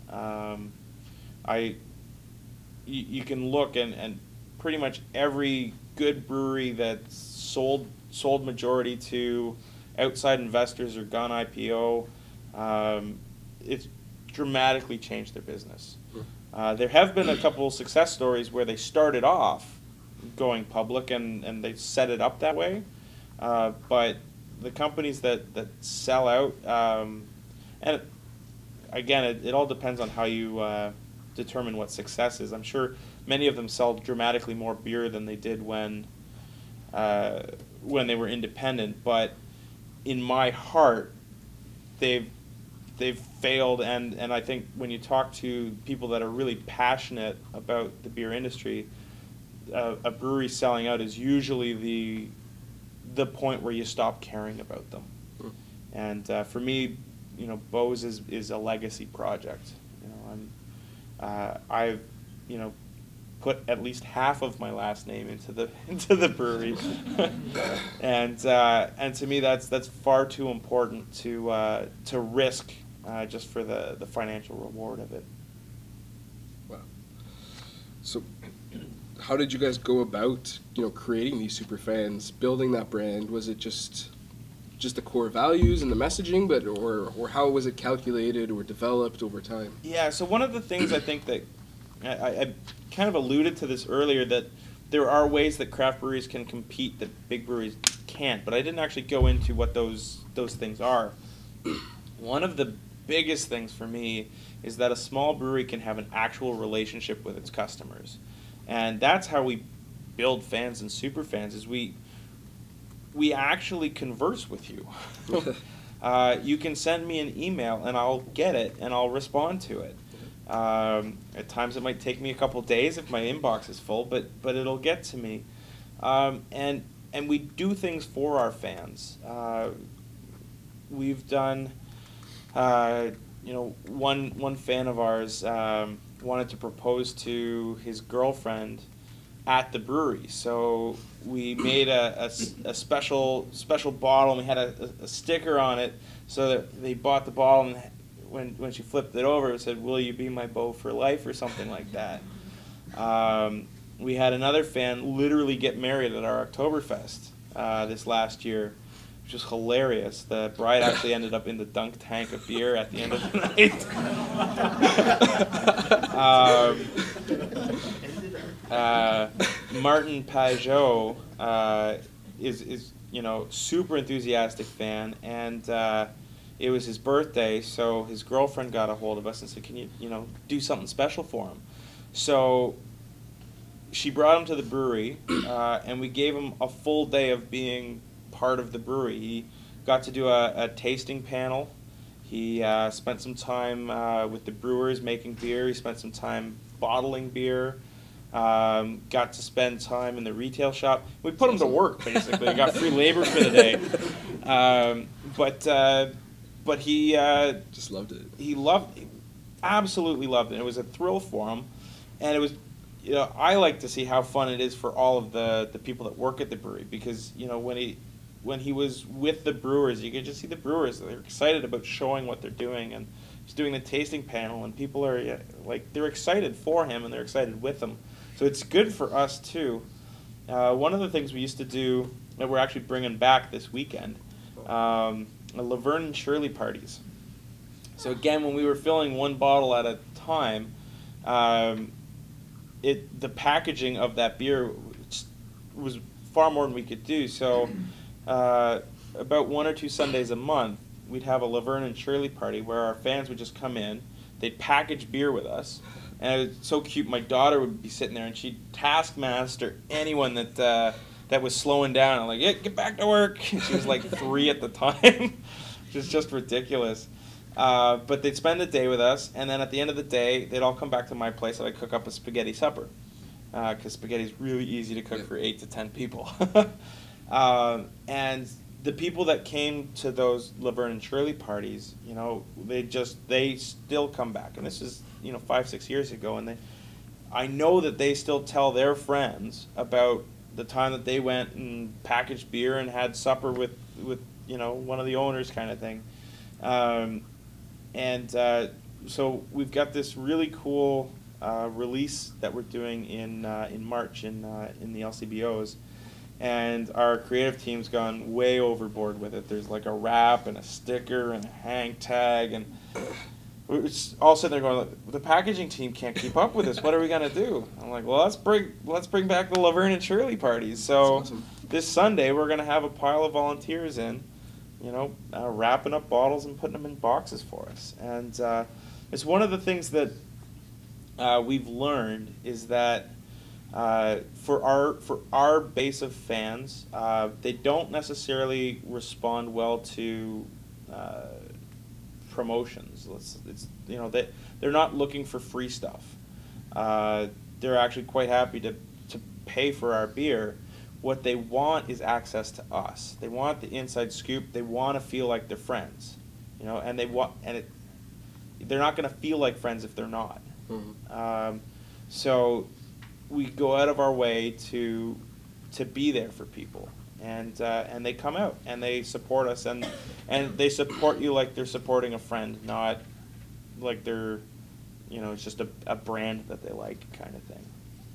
Speaker 2: You can look and pretty much every good brewery that's sold majority to outside investors or gone IPO, it's dramatically changed their business. There have been a couple success stories where they started off going public and they set it up that way, but the companies that sell out, and again, it all depends on how you determine what success is. I'm sure many of them sell dramatically more beer than they did when they were independent, but in my heart, they've failed, and I think when you talk to people that are really passionate about the beer industry, a brewery selling out is usually the point where you stop caring about them. And for me, Beau's is a legacy project. I've put at least half of my last name into the brewery, and to me that's far too important to risk just for the financial reward of it.
Speaker 4: Wow. So, how did you guys go about creating these super fans, building that brand? Was it just the core values and the messaging, or how was it calculated or developed over time?
Speaker 2: Yeah, so one of the things I think that I kind of alluded to this earlier, that there are ways that craft breweries can compete that big breweries can't, but I didn't actually go into what those things are. One of the biggest things for me is that a small brewery can have an actual relationship with its customers, and that's how we build fans and super fans. Is we actually converse with you. You can send me an email and I'll get it and I'll respond to it. At times it might take me a couple days if my inbox is full, but it'll get to me. And we do things for our fans. We've done, one fan of ours wanted to propose to his girlfriend at the brewery, so we made a special bottle, and we had a sticker on it, so that they bought the bottle, and when she flipped it over, it said, "Will you be my beau for life?" or something like that. We had another fan literally get married at our Oktoberfest this last year, which was hilarious. The bride actually ended up in the dunk tank of beer at the end of the night. Martin Pajot is super enthusiastic fan, and it was his birthday, so his girlfriend got a hold of us and said, "Can you do something special for him?" So she brought him to the brewery, and we gave him a full day of being part of the brewery. He got to do a tasting panel. He spent some time with the brewers making beer. He spent some time bottling beer. Got to spend time in the retail shop. We put him to work, basically. Got free labor for the day. But he
Speaker 4: just loved it.
Speaker 2: He absolutely loved it. It was a thrill for him, and it was. I like to see how fun it is for all of the people that work at the brewery, because when he was with the brewers, you could just see the brewers. They're excited about showing what they're doing, and he's doing the tasting panel, and people are they're excited for him and they're excited with him. So it's good for us too. One of the things we used to do that we're actually bringing back this weekend, Laverne and Shirley parties. So again, when we were filling one bottle at a time, the packaging of that beer was far more than we could do. So about 1 or 2 Sundays a month, we'd have a Laverne and Shirley party where our fans would just come in, they'd package beer with us, and it was so cute. My daughter would be sitting there and she'd taskmaster anyone that was slowing down. I'm like, "Yeah, get back to work." She was like 3 at the time, which was just ridiculous. But they'd spend the day with us, and then at the end of the day, they'd all come back to my place and I'd cook up a spaghetti supper, because spaghetti is really easy to cook for 8 to 10 people. And the people that came to those Laverne and Shirley parties, they still come back. And this is 5-6 years ago, and I know that they still tell their friends about the time that they went and packaged beer and had supper with one of the owners kind of thing. So we've got this really cool release that we're doing in March in the LCBOs, and our creative team's gone way overboard with it. There's like a wrap and a sticker and a hang tag, and we're all sitting there going, the packaging team can't keep up with this. What are we gonna do? I'm like, well, let's bring back the Laverne and Shirley parties. So
Speaker 4: awesome.
Speaker 2: This Sunday we're gonna have a pile of volunteers in, wrapping up bottles and putting them in boxes for us. And it's one of the things that we've learned is that for our base of fans, they don't necessarily respond well to promotions. They're not looking for free stuff. They're actually quite happy to pay for our beer. What they want is access to us. They want the inside scoop. They want to feel like they're friends, and they're not going to feel like friends if they're not. Mm-hmm. So we go out of our way to be there for people, and they come out and they support us, and they support you like they're supporting a friend, not like they're, it's just a brand that they like kind of thing.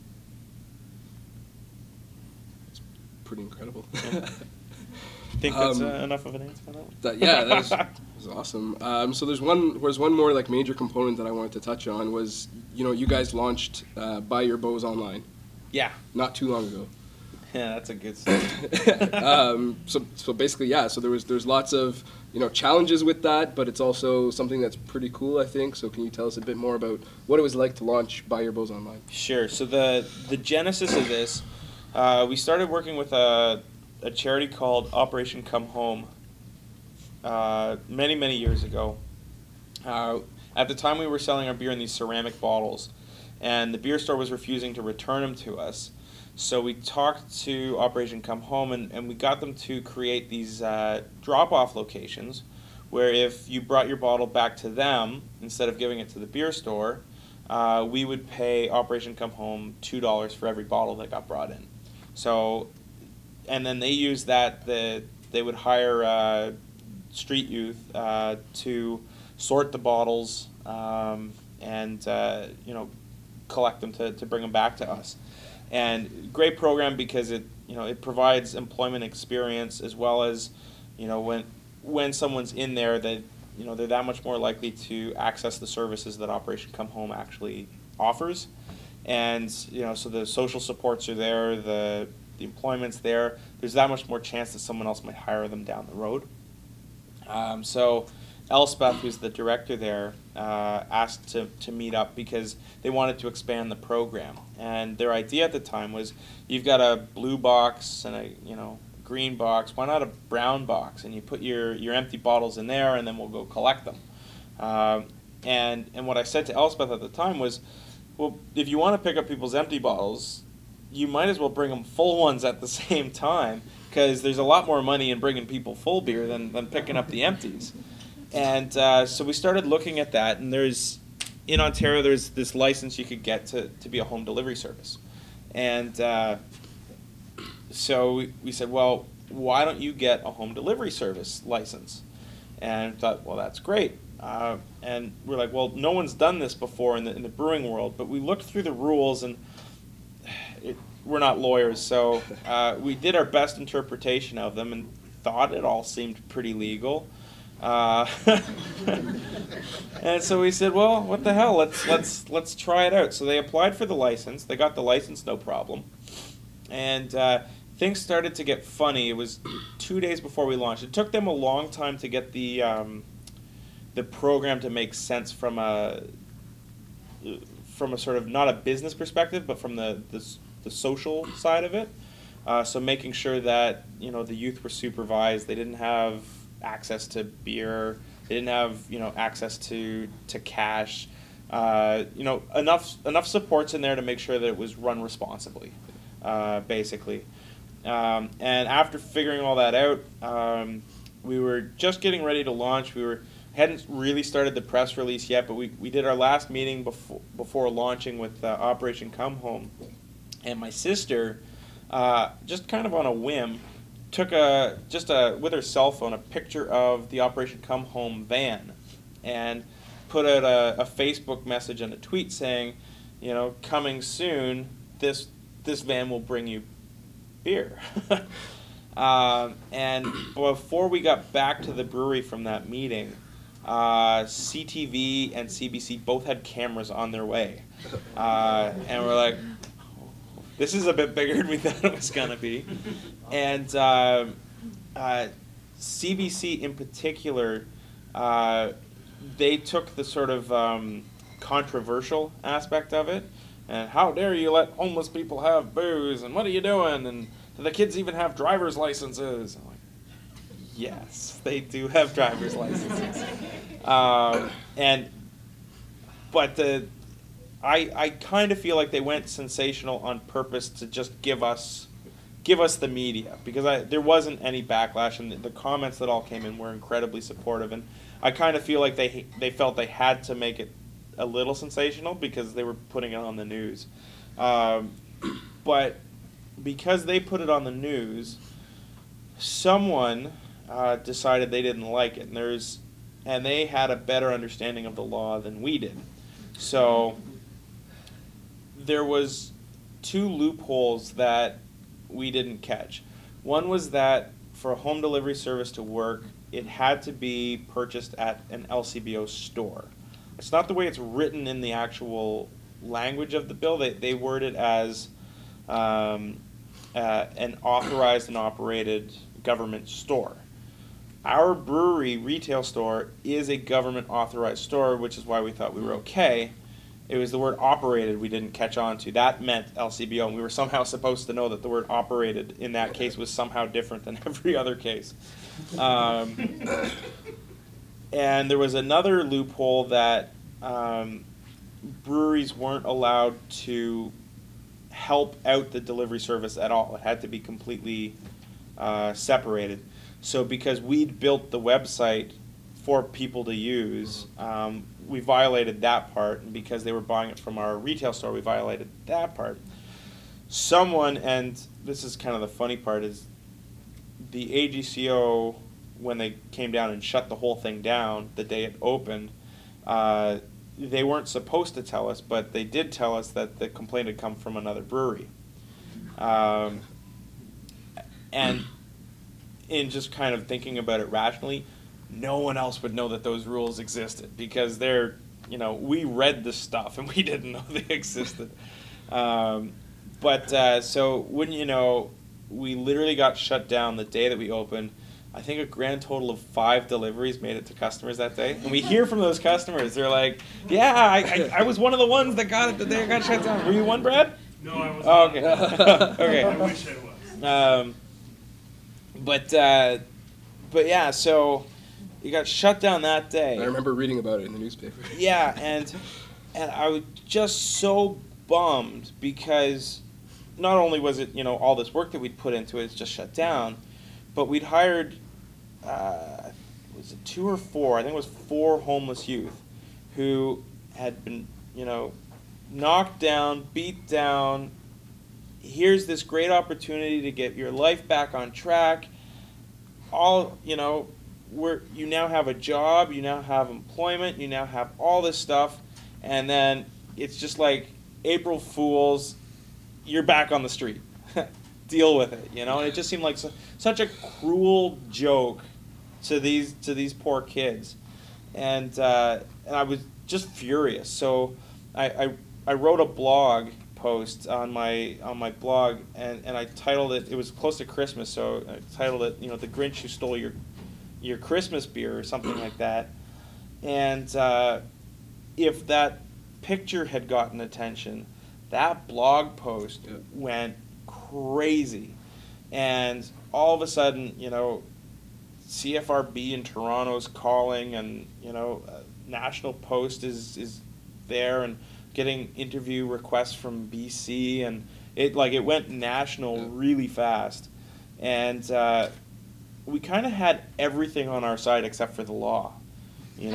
Speaker 4: Pretty incredible.
Speaker 2: Yeah. Think that's enough of an answer for that one?
Speaker 4: That was awesome. So there's one more like major component that I wanted to touch on was, you guys launched Buy Your Beaus online.
Speaker 2: Yeah.
Speaker 4: Not too long ago.
Speaker 2: Yeah, that's a good story.
Speaker 4: So basically, so there's lots of challenges with that, but it's also something that's pretty cool, I think. So can you tell us a bit more about what it was like to launch Buy Your Beaus online?
Speaker 2: Sure. So the genesis of this, we started working with a charity called Operation Come Home many years ago. At the time, we were selling our beer in these ceramic bottles, and the beer store was refusing to return them to us. So we talked to Operation Come Home, and we got them to create these drop-off locations where if you brought your bottle back to them, instead of giving it to the beer store, we would pay Operation Come Home $2 for every bottle that got brought in. So, and then they used that, they would hire street youth to sort the bottles and collect them to bring them back to us. And great program because it provides employment experience, as well as when someone's in there, that they're that much more likely to access the services that Operation Come Home actually offers. And so the social supports are there, the employment's there. There's that much more chance that someone else might hire them down the road. So Elspeth, who's the director there, asked to meet up because they wanted to expand the program. And their idea at the time was, you've got a blue box and a green box. Why not a brown box? And you put your empty bottles in there, and then we'll go collect them. And what I said to Elspeth at the time was, well, if you want to pick up people's empty bottles, you might as well bring them full ones at the same time, because there's a lot more money in bringing people full beer than picking up the empties. And so we started looking at that, and in Ontario there's this license you could get to be a home delivery service. And so we said, well, why don't you get a home delivery service license? And thought, well, that's great. And we're like, well, no one's done this before in the brewing world, but we looked through the rules, and we're not lawyers, so we did our best interpretation of them and thought it all seemed pretty legal. And so we said, well, what the hell? Let's try it out. So they applied for the license. They got the license, no problem. And things started to get funny. It was 2 days before we launched. It took them a long time to get the program to make sense from a sort of not a business perspective, but from the social side of it. So making sure that the youth were supervised. They didn't have access to beer. They didn't have access to cash. Enough supports in there to make sure that it was run responsibly, basically. And after figuring all that out, we were just getting ready to launch. We hadn't really started the press release yet, but we did our last meeting before launching with Operation Come Home, and my sister, just kind of on a whim, took with her cell phone a picture of the Operation Come Home van, and put out a Facebook message and a tweet saying, coming soon, this van will bring you beer. And before we got back to the brewery from that meeting, CTV and CBC both had cameras on their way. And we're like, this is a bit bigger than we thought it was going to be. And CBC in particular, they took the sort of controversial aspect of it. And how dare you let homeless people have booze, and what are you doing? And do the kids even have driver's licenses? I'm like, yes, they do have driver's licenses. I kind of feel like they went sensational on purpose to just give us the media, because there wasn't any backlash, and the comments that all came in were incredibly supportive, and I kind of feel like they felt they had to make it a little sensational because they were putting it on the news. But because they put it on the news, someone decided they didn't like it, and they had a better understanding of the law than we did. So there was 2 loopholes that we didn't catch. One was that for a home delivery service to work, it had to be purchased at an LCBO store. It's not the way it's written in the actual language of the bill. They word it as an authorized and operated government store. Our brewery retail store is a government authorized store, which is why we thought we were okay. It was the word operated we didn't catch on to. That meant LCBO, and we were somehow supposed to know that the word operated in that case was somehow different than every other case. And there was another loophole that breweries weren't allowed to help out the delivery service at all. It had to be completely separated. So because we'd built the website for people to use, we violated that part, and because they were buying it from our retail store, we violated that part. Someone, and this is kind of the funny part, is the AGCO, when they came down and shut the whole thing down the day it opened, they weren't supposed to tell us, but they did tell us that the complaint had come from another brewery. And in just kind of thinking about it rationally, no one else would know that those rules existed, because we read the stuff and we didn't know they existed. So wouldn't you know, we literally got shut down the day that we opened. I think a grand total of 5 deliveries made it to customers that day. And we hear from those customers, they're like, yeah, I was one of the ones that got it the day it got shut down. Were you one, Brad?
Speaker 5: No, I was
Speaker 2: not.
Speaker 5: Okay.
Speaker 2: Okay.
Speaker 5: I wish I was.
Speaker 2: But yeah, so you got shut down that day.
Speaker 4: I remember reading about it in the newspaper.
Speaker 2: Yeah, and I was just so bummed, because not only was it, all this work that we'd put into it, it's just shut down, but we'd hired, was it 2 or 4? I think it was 4 homeless youth who had been, knocked down, beat down. Here's this great opportunity to get your life back on track. You now have a job, you now have employment, you now have all this stuff, and then it's just like April Fools, you're back on the street. Deal with it, and it just seemed like such a cruel joke to these poor kids, and I was just furious. So I wrote a blog post on my blog, and I titled it. It was close to Christmas, so I titled it, "The Grinch Who Stole Your Christmas Beer," or something like that. And if that picture had gotten attention, that blog post went crazy, and all of a sudden, CFRB in Toronto's calling, and National Post is there and getting interview requests from BC, and it went national really fast, and we kind of had everything on our side except for the law. Okay,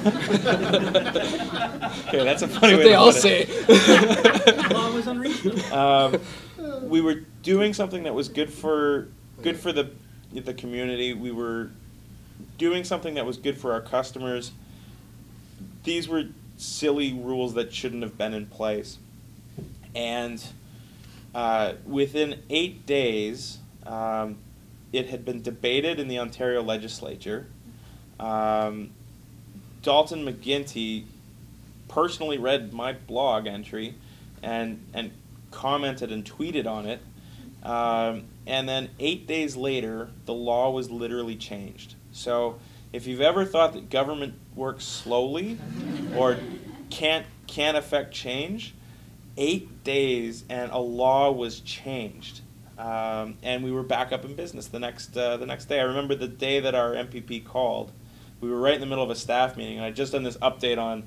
Speaker 2: that's a funny way to put it. They all say.
Speaker 3: The law was unreasonable.
Speaker 2: We were doing something that was good for the the community. We were doing something that was good for our customers. These were silly rules that shouldn't have been in place. And within 8 days, it had been debated in the Ontario legislature. Dalton McGuinty personally read my blog entry and commented and tweeted on it. And then 8 days later, the law was literally changed. So if you've ever thought that government works slowly or can't affect change, 8 days and a law was changed. And we were back up in business the next day. I remember the day that our MPP called. We were right in the middle of a staff meeting, and I'd just done this update on,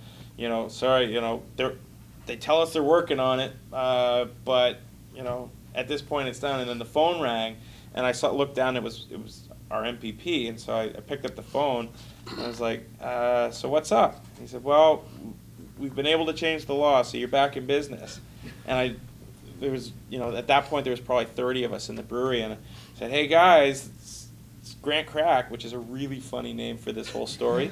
Speaker 2: they tell us they're working on it, but at this point it's done. And then the phone rang, and I looked down. It was our MPP, and so I picked up the phone, and I was like, "So what's up?" He said, "Well, we've been able to change the law, so you're back in business." And there was, at that point there was probably 30 of us in the brewery, and I said, "Hey guys, it's Grant Crack," which is a really funny name for this whole story.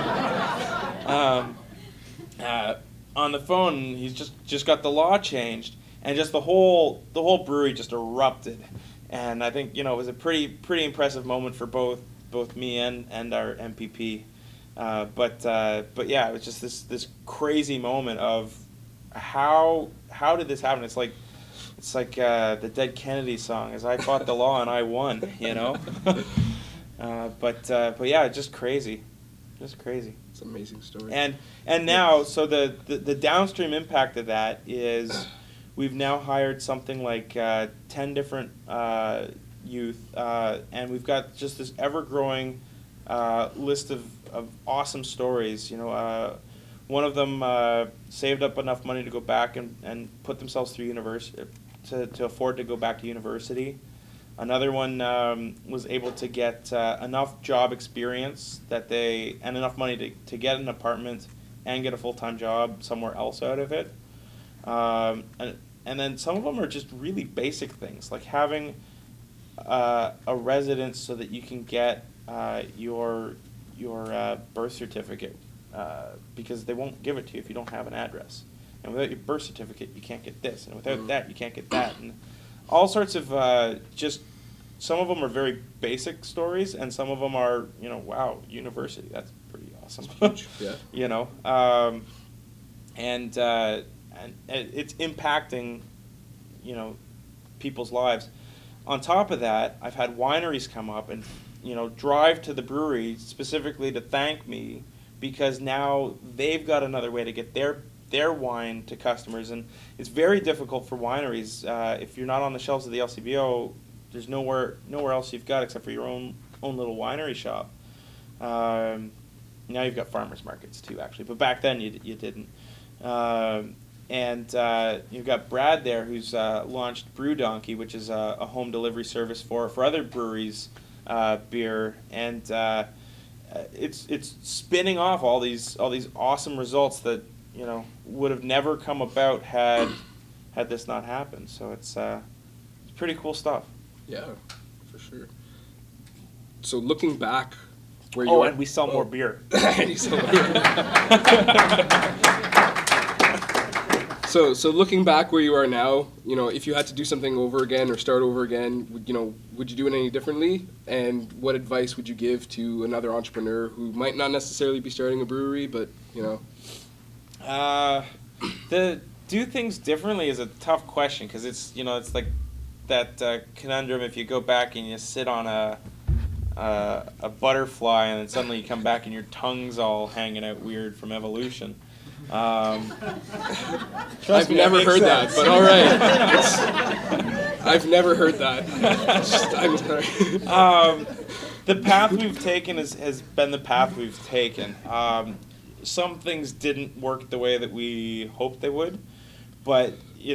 Speaker 2: On the phone, he's just got the law changed, and just the whole brewery just erupted. And I think it was a pretty impressive moment for both me and our MPP. But yeah, it was just this crazy moment of how did this happen? It's like the Dead Kennedy song, as I fought the law and I won. But yeah, just crazy. Just crazy.
Speaker 4: It's an amazing story.
Speaker 2: And now, so the downstream impact of that is we've now hired something like 10 different youth, and we've got just this ever-growing list of awesome stories. One of them saved up enough money to go back and put themselves through university to afford to go back to university. Another one was able to get enough job experience and enough money to get an apartment and get a full-time job somewhere else out of it. And then some of them are just really basic things, like having a residence so that you can get your birth certificate, because they won't give it to you if you don't have an address. And without your birth certificate, you can't get this, and without that, you can't get that, and all sorts of just. Some of them are very basic stories, and some of them are, wow, university, that's pretty awesome.
Speaker 4: Huge, yeah.
Speaker 2: And it's impacting, people's lives. On top of that, I've had wineries come up and, drive to the brewery specifically to thank me, because now they've got another way to get their wine to customers. And it's very difficult for wineries. If you're not on the shelves of the LCBO, there's nowhere else you've got except for your own little winery shop. Now you've got farmers markets too, actually, but back then you didn't. And you've got Brad there, who's launched Brew Donkey, which is a home delivery service for other breweries' beer, and it's spinning off all these awesome results that would have never come about had this not happened. So it's pretty cool stuff.
Speaker 4: Yeah, for sure. So looking back, where you
Speaker 2: and we sell more beer.
Speaker 4: And you sell more beer. So looking back where you are now, if you had to do something over again or start over again, would you do it any differently? And what advice would you give to another entrepreneur who might not necessarily be starting a brewery, but
Speaker 2: The do things differently is a tough question, because it's like that conundrum. If you go back and you sit on a butterfly and then suddenly you come back and your tongue's all hanging out weird from evolution.
Speaker 4: I've never heard that, but all right. I've never heard that. I'm sorry.
Speaker 2: The path we've taken has been the path we've taken. Some things didn't work the way that we hoped they would, but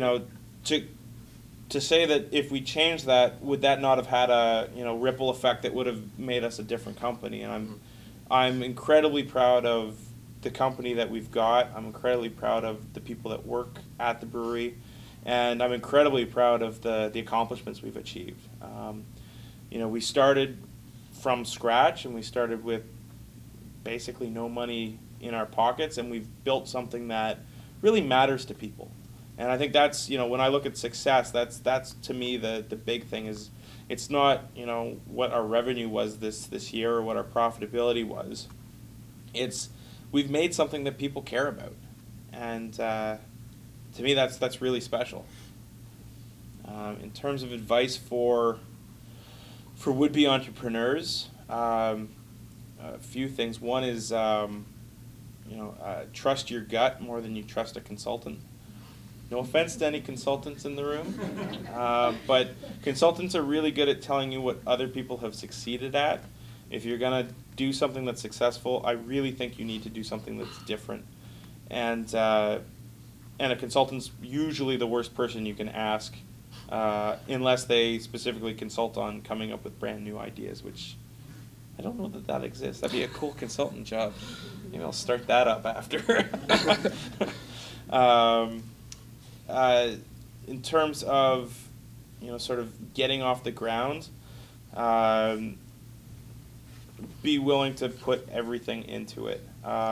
Speaker 2: to say that if we changed that, would that not have had a ripple effect that would have made us a different company? And I'm incredibly proud of the company that we've got. I'm incredibly proud of the people that work at the brewery, and I'm incredibly proud of the accomplishments we've achieved. We started from scratch, and we started with basically no money in our pockets, and we've built something that really matters to people. And I think that's, when I look at success, that's to me the big thing is it's not, what our revenue was this year or what our profitability was. It's we've made something that people care about. And to me, that's really special. In terms of advice for would-be entrepreneurs, a few things. One is, trust your gut more than you trust a consultant. No offense to any consultants in the room, but consultants are really good at telling you what other people have succeeded at. If you're going to do something that's successful, I really think you need to do something that's different. And a consultant's usually the worst person you can ask, unless they specifically consult on coming up with brand new ideas, which I don't know that exists. That'd be a cool consultant job. Maybe I'll start that up after. In terms of, sort of getting off the ground, be willing to put everything into it.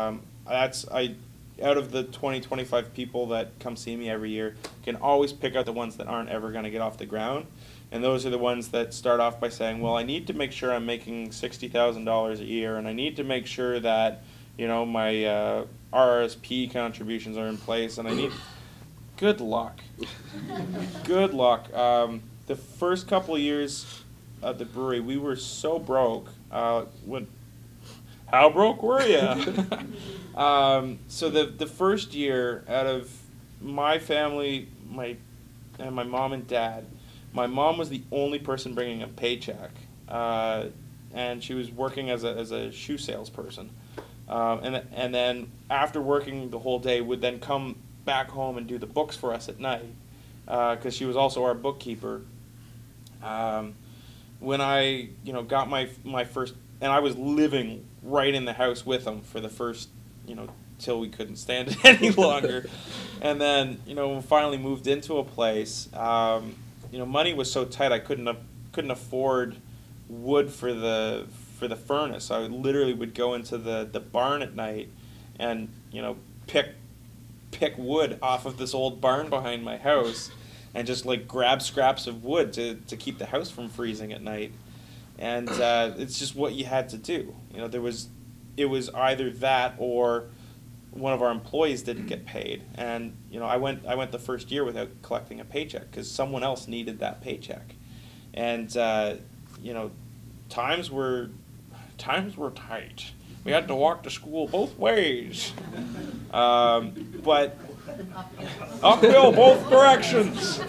Speaker 2: Out of the 20-25 people that come see me every year, can always pick out the ones that aren't ever going to get off the ground. And those are the ones that start off by saying, well, I need to make sure I'm making $60,000 a year, and I need to make sure that, my RRSP contributions are in place, and I need... Good luck. Good luck. The first couple of years at the brewery, we were so broke. How broke were you? So the first year, out of my family, my mom and dad, my mom was the only person bringing a paycheck, and she was working as a shoe salesperson. And then after working the whole day, would then come back home and do the books for us at night, because she was also our bookkeeper. When I got my first, and I was living right in the house with them for the first till we couldn't stand it any longer, and then when we finally moved into a place, money was so tight I couldn't afford wood for the furnace. I literally would go into the barn at night and pick wood off of this old barn behind my house and just grab scraps of wood to keep the house from freezing at night. And it's just what you had to do. It was either that or one of our employees didn't get paid. And I went the first year without collecting a paycheck because someone else needed that paycheck. And times were tight. We had to walk to school both ways. But uphill both directions.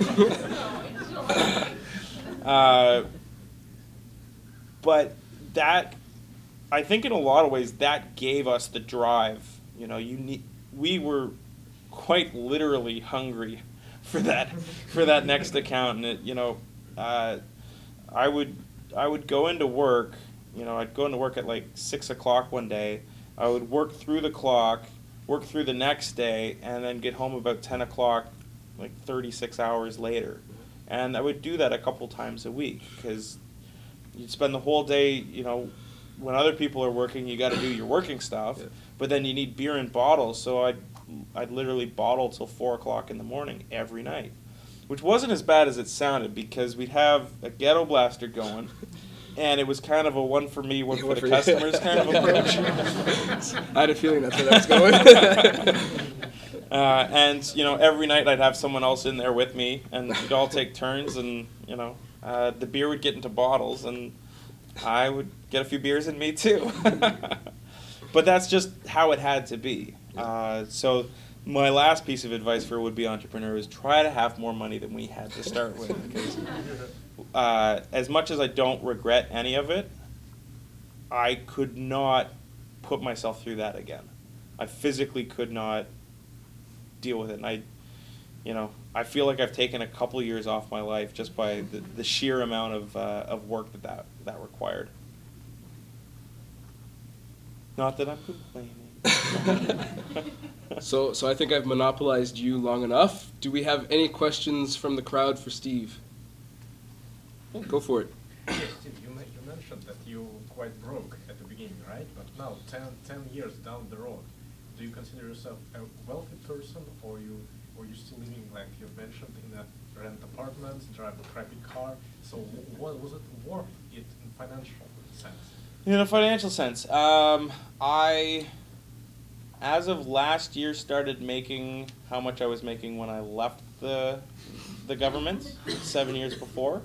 Speaker 2: But that, I think in a lot of ways, that gave us the drive. We were quite literally hungry for that next account. And I would go into work. I'd go into work at 6 o'clock one day. I would work through the clock, work through the next day, and then get home about 10 o'clock, 36 hours later. And I would do that a couple times a week because you'd spend the whole day, when other people are working, you got to do your working stuff, but then you need beer in bottles, so I'd literally bottle till 4 o'clock in the morning every night, which wasn't as bad as it sounded because we'd have a ghetto blaster going. And it was kind of a one for me, one for the customers kind of approach.
Speaker 4: I had a feeling that's where that was going.
Speaker 2: And every night I'd have someone else in there with me, and we'd all take turns, and the beer would get into bottles, and I would get a few beers in me too. But that's just how it had to be. So my last piece of advice for a would-be entrepreneur is try to have more money than we had to start with, because as much as I don't regret any of it, I could not put myself through that again. I physically could not deal with it. And I feel like I've taken a couple years off my life just by the sheer amount of work that required. Not that I'm complaining.
Speaker 4: So I think I've monopolized you long enough. Do we have any questions from the crowd for Steve? Go for it.
Speaker 6: Yes, Steve, you mentioned that you quite broke at the beginning, right? But now, 10 years down the road, do you consider yourself a wealthy person, or you still living, like you mentioned, in a rent apartment, drive a crappy car? So what was it worth it in financial sense?
Speaker 2: In a financial sense, I, as of last year, started making how much I was making when I left the government 7 years before.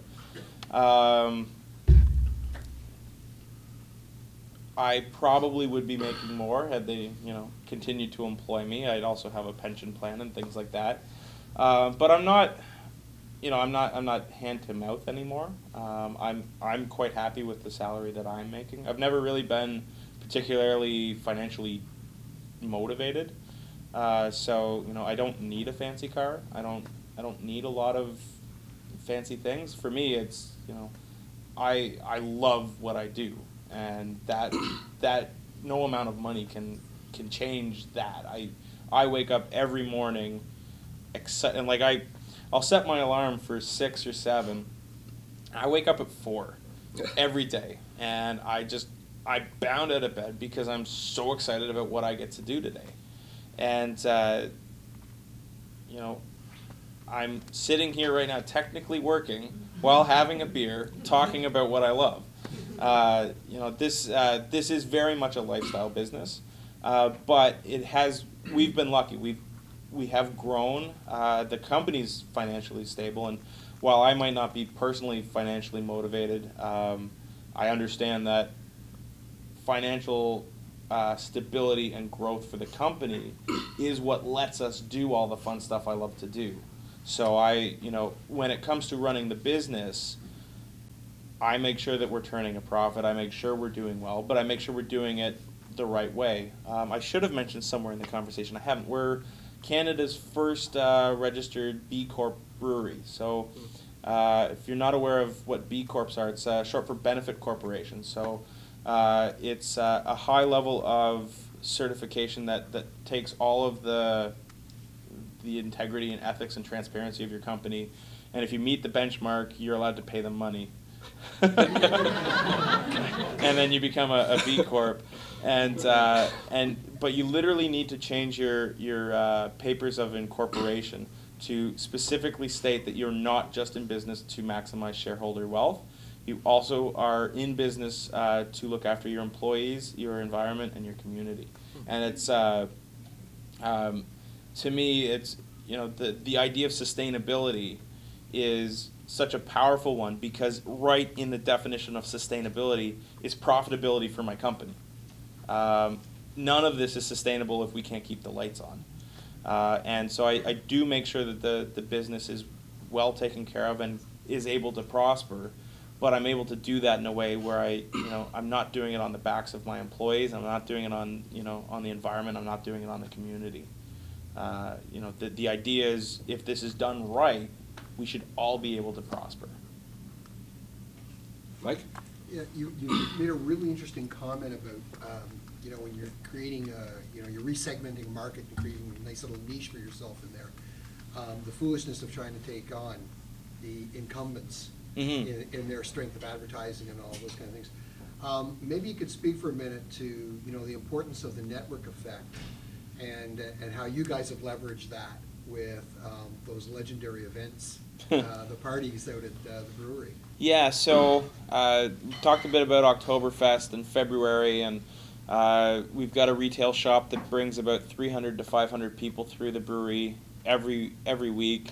Speaker 2: I probably would be making more had they, continued to employ me. I'd also have a pension plan and things like that. But I'm not, I'm not hand to mouth anymore. I'm quite happy with the salary that I'm making. I've never really been particularly financially motivated. So I don't need a fancy car. I don't need a lot of fancy things. For me, it's I love what I do, and that no amount of money can change that. I wake up every morning, and I'll set my alarm for 6 or 7. I wake up at 4 every day, and I bound out of bed because I'm so excited about what I get to do today. And I'm sitting here right now technically working while having a beer, talking about what I love. This is very much a lifestyle business, but we've been lucky. We have grown. The company's financially stable, and while I might not be personally financially motivated, I understand that financial stability and growth for the company is what lets us do all the fun stuff I love to do. So when it comes to running the business, I make sure that we're turning a profit. I make sure we're doing well, but I make sure we're doing it the right way. I should have mentioned somewhere in the conversation. I haven't. We're Canada's first registered B Corp brewery. So if you're not aware of what B Corps are, it's short for benefit corporation. So it's a high level of certification that takes all of the integrity and ethics and transparency of your company, and if you meet the benchmark, you're allowed to pay them money. And then you become a B Corp, but you literally need to change your papers of incorporation to specifically state that you're not just in business to maximize shareholder wealth. You also are in business to look after your employees, your environment, and your community. And it's to me, it's the idea of sustainability is such a powerful one, because right in the definition of sustainability is profitability for my company. None of this is sustainable if we can't keep the lights on. And so I do make sure that the business is well taken care of and is able to prosper, but I'm able to do that in a way where I'm not doing it on the backs of my employees. I'm not doing it on the environment. I'm not doing it on the community. The idea is, if this is done right, we should all be able to prosper.
Speaker 4: Mike?
Speaker 7: Yeah, you made a really interesting comment about, when you're creating, you're resegmenting market and creating a nice little niche for yourself in there. The foolishness of trying to take on the incumbents in their strength of advertising and all those kind of things. Maybe you could speak for a minute to, the importance of the network effect and how you guys have leveraged that with those legendary events, the parties out at the brewery.
Speaker 2: Yeah, so we talked a bit about Oktoberfest in February, and we've got a retail shop that brings about 300 to 500 people through the brewery every week.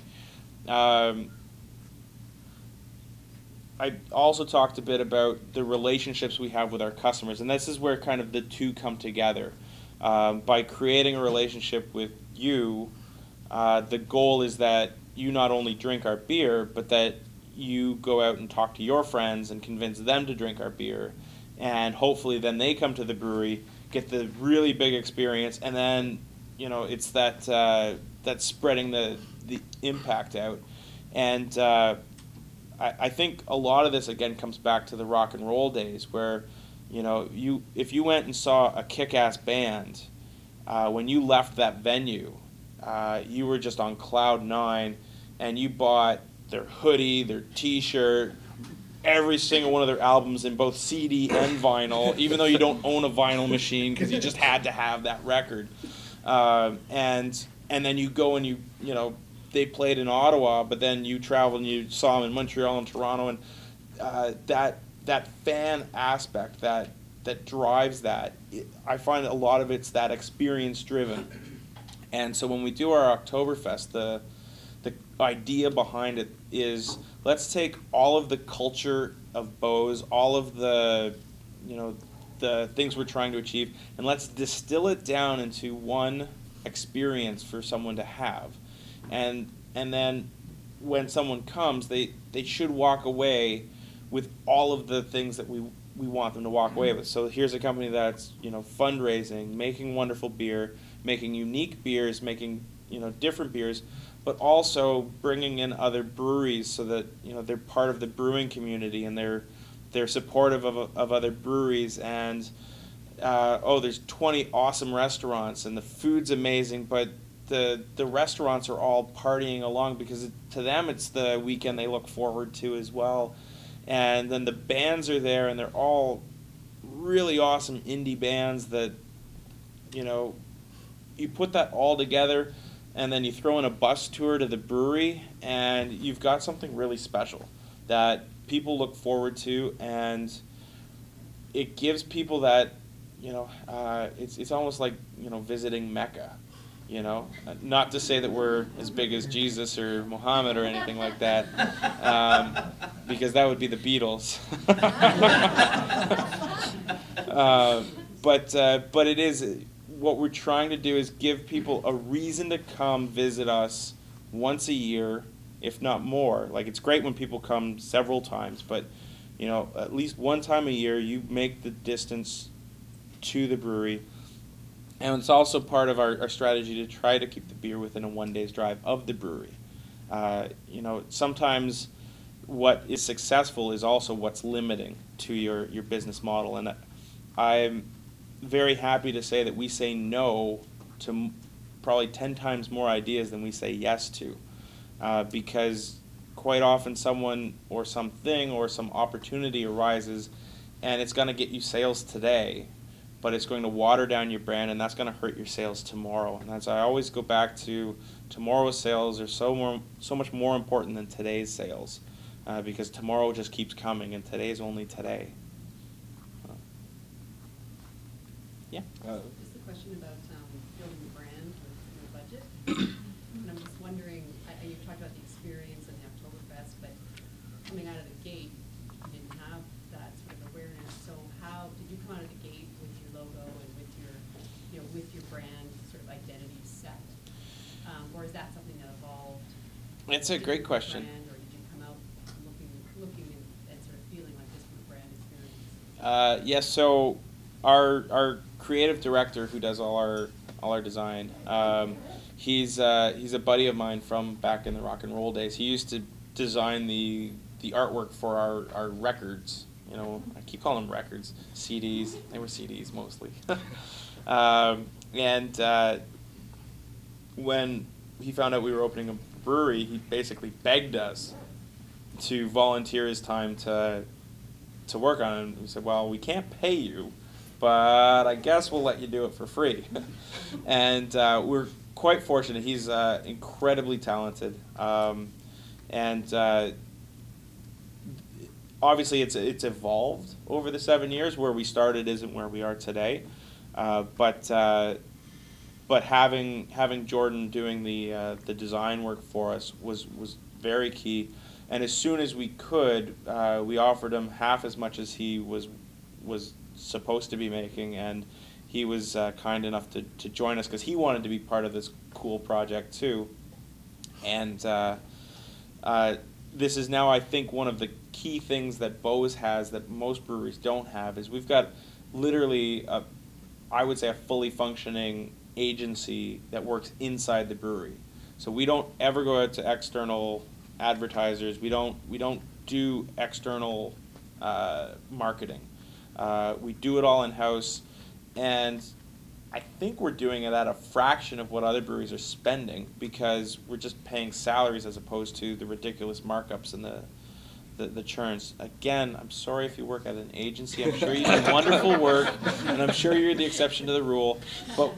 Speaker 2: I also talked a bit about the relationships we have with our customers, and this is where kind of the two come together. By creating a relationship with you, the goal is that you not only drink our beer, but that you go out and talk to your friends and convince them to drink our beer, and hopefully then they come to the brewery, get the really big experience, and then it's that spreading the impact out. And I think a lot of this again comes back to the rock and roll days, where if you went and saw a kick-ass band, when you left that venue, you were just on cloud 9, and you bought their hoodie, their T-shirt, every single one of their albums in both CD and vinyl, even though you don't own a vinyl machine because you just had to have that record. And then you go and you know, they played in Ottawa, but then you traveled and you saw them in Montreal and Toronto, and that fan aspect that drives that. I find a lot of it's that experience driven. And so when we do our Oktoberfest, the idea behind it is, let's take all of the culture of Beau's, all of the, you know, the things we're trying to achieve, and let's distill it down into one experience for someone to have. And then when someone comes, they should walk away with all of the things that we want them to walk away with. So here's a company that's, you know, fundraising, making wonderful beer, making unique beers, making, you know, different beers, but also bringing in other breweries so that, you know, they're part of the brewing community and they're supportive of other breweries. And there's 20 awesome restaurants and the food's amazing, but the restaurants are all partying along because to them it's the weekend they look forward to as well. And then the bands are there, and they're all really awesome indie bands that, you know, you put that all together, and then you throw in a bus tour to the brewery, and you've got something really special that people look forward to, and it gives people that, you know, it's almost like, you know, visiting Mecca. You know, not to say that we're as big as Jesus or Muhammad or anything like that, because that would be the Beatles. But it is, what we're trying to do is give people a reason to come visit us once a year, if not more. Like, it's great when people come several times, but, you know, at least one time a year you make the distance to the brewery. And it's also part of our strategy to try to keep the beer within a 1 day's drive of the brewery. You know, sometimes what is successful is also what's limiting to your business model. And I'm very happy to say that we say no to probably 10 times more ideas than we say yes to. Because quite often someone or something or some opportunity arises and it's going to get you sales today, but it's going to water down your brand, and that's going to hurt your sales tomorrow. And as I always go back to, tomorrow's sales are so much more important than today's sales, because tomorrow just keeps coming, and today's only today. Yeah.
Speaker 8: Just a question about building the brand with your budget. And I'm just wondering, you talked about the experience and the Oktoberfest, but coming out of the gate, you didn't have that sort of awareness. So how did you come out of the gate with your logo and with your, you know, with your brand sort of identity set? Or is that something that evolved?
Speaker 2: It's a great question.
Speaker 8: Brand, or did you come out looking and sort of feeling like this from a brand experience?
Speaker 2: Yes. So our creative director, who does all our design, he's a buddy of mine from back in the rock and roll days. He used to design the artwork for our records. You know, I keep calling them records, CDs. They were CDs mostly. When he found out we were opening a brewery, he basically begged us to volunteer his time to work on it. And we said, well, we can't pay you, but I guess we'll let you do it for free. And we're quite fortunate. He's incredibly talented. Obviously, it's evolved over the 7 years. Where we started isn't where we are today, but having Jordan doing the design work for us was very key. And as soon as we could, we offered him half as much as he was supposed to be making, and he was kind enough to join us because he wanted to be part of this cool project too. And this is now, I think, one of the key things that Beau's has that most breweries don't have is we've got literally, I would say, a fully functioning agency that works inside the brewery. So we don't ever go out to external advertisers. We don't do external marketing. We do it all in-house, and I think we're doing it at a fraction of what other breweries are spending because we're just paying salaries as opposed to the ridiculous markups and the churns. Again, I'm sorry if you work at an agency. I'm sure you do wonderful work, and I'm sure you're the exception to the rule. But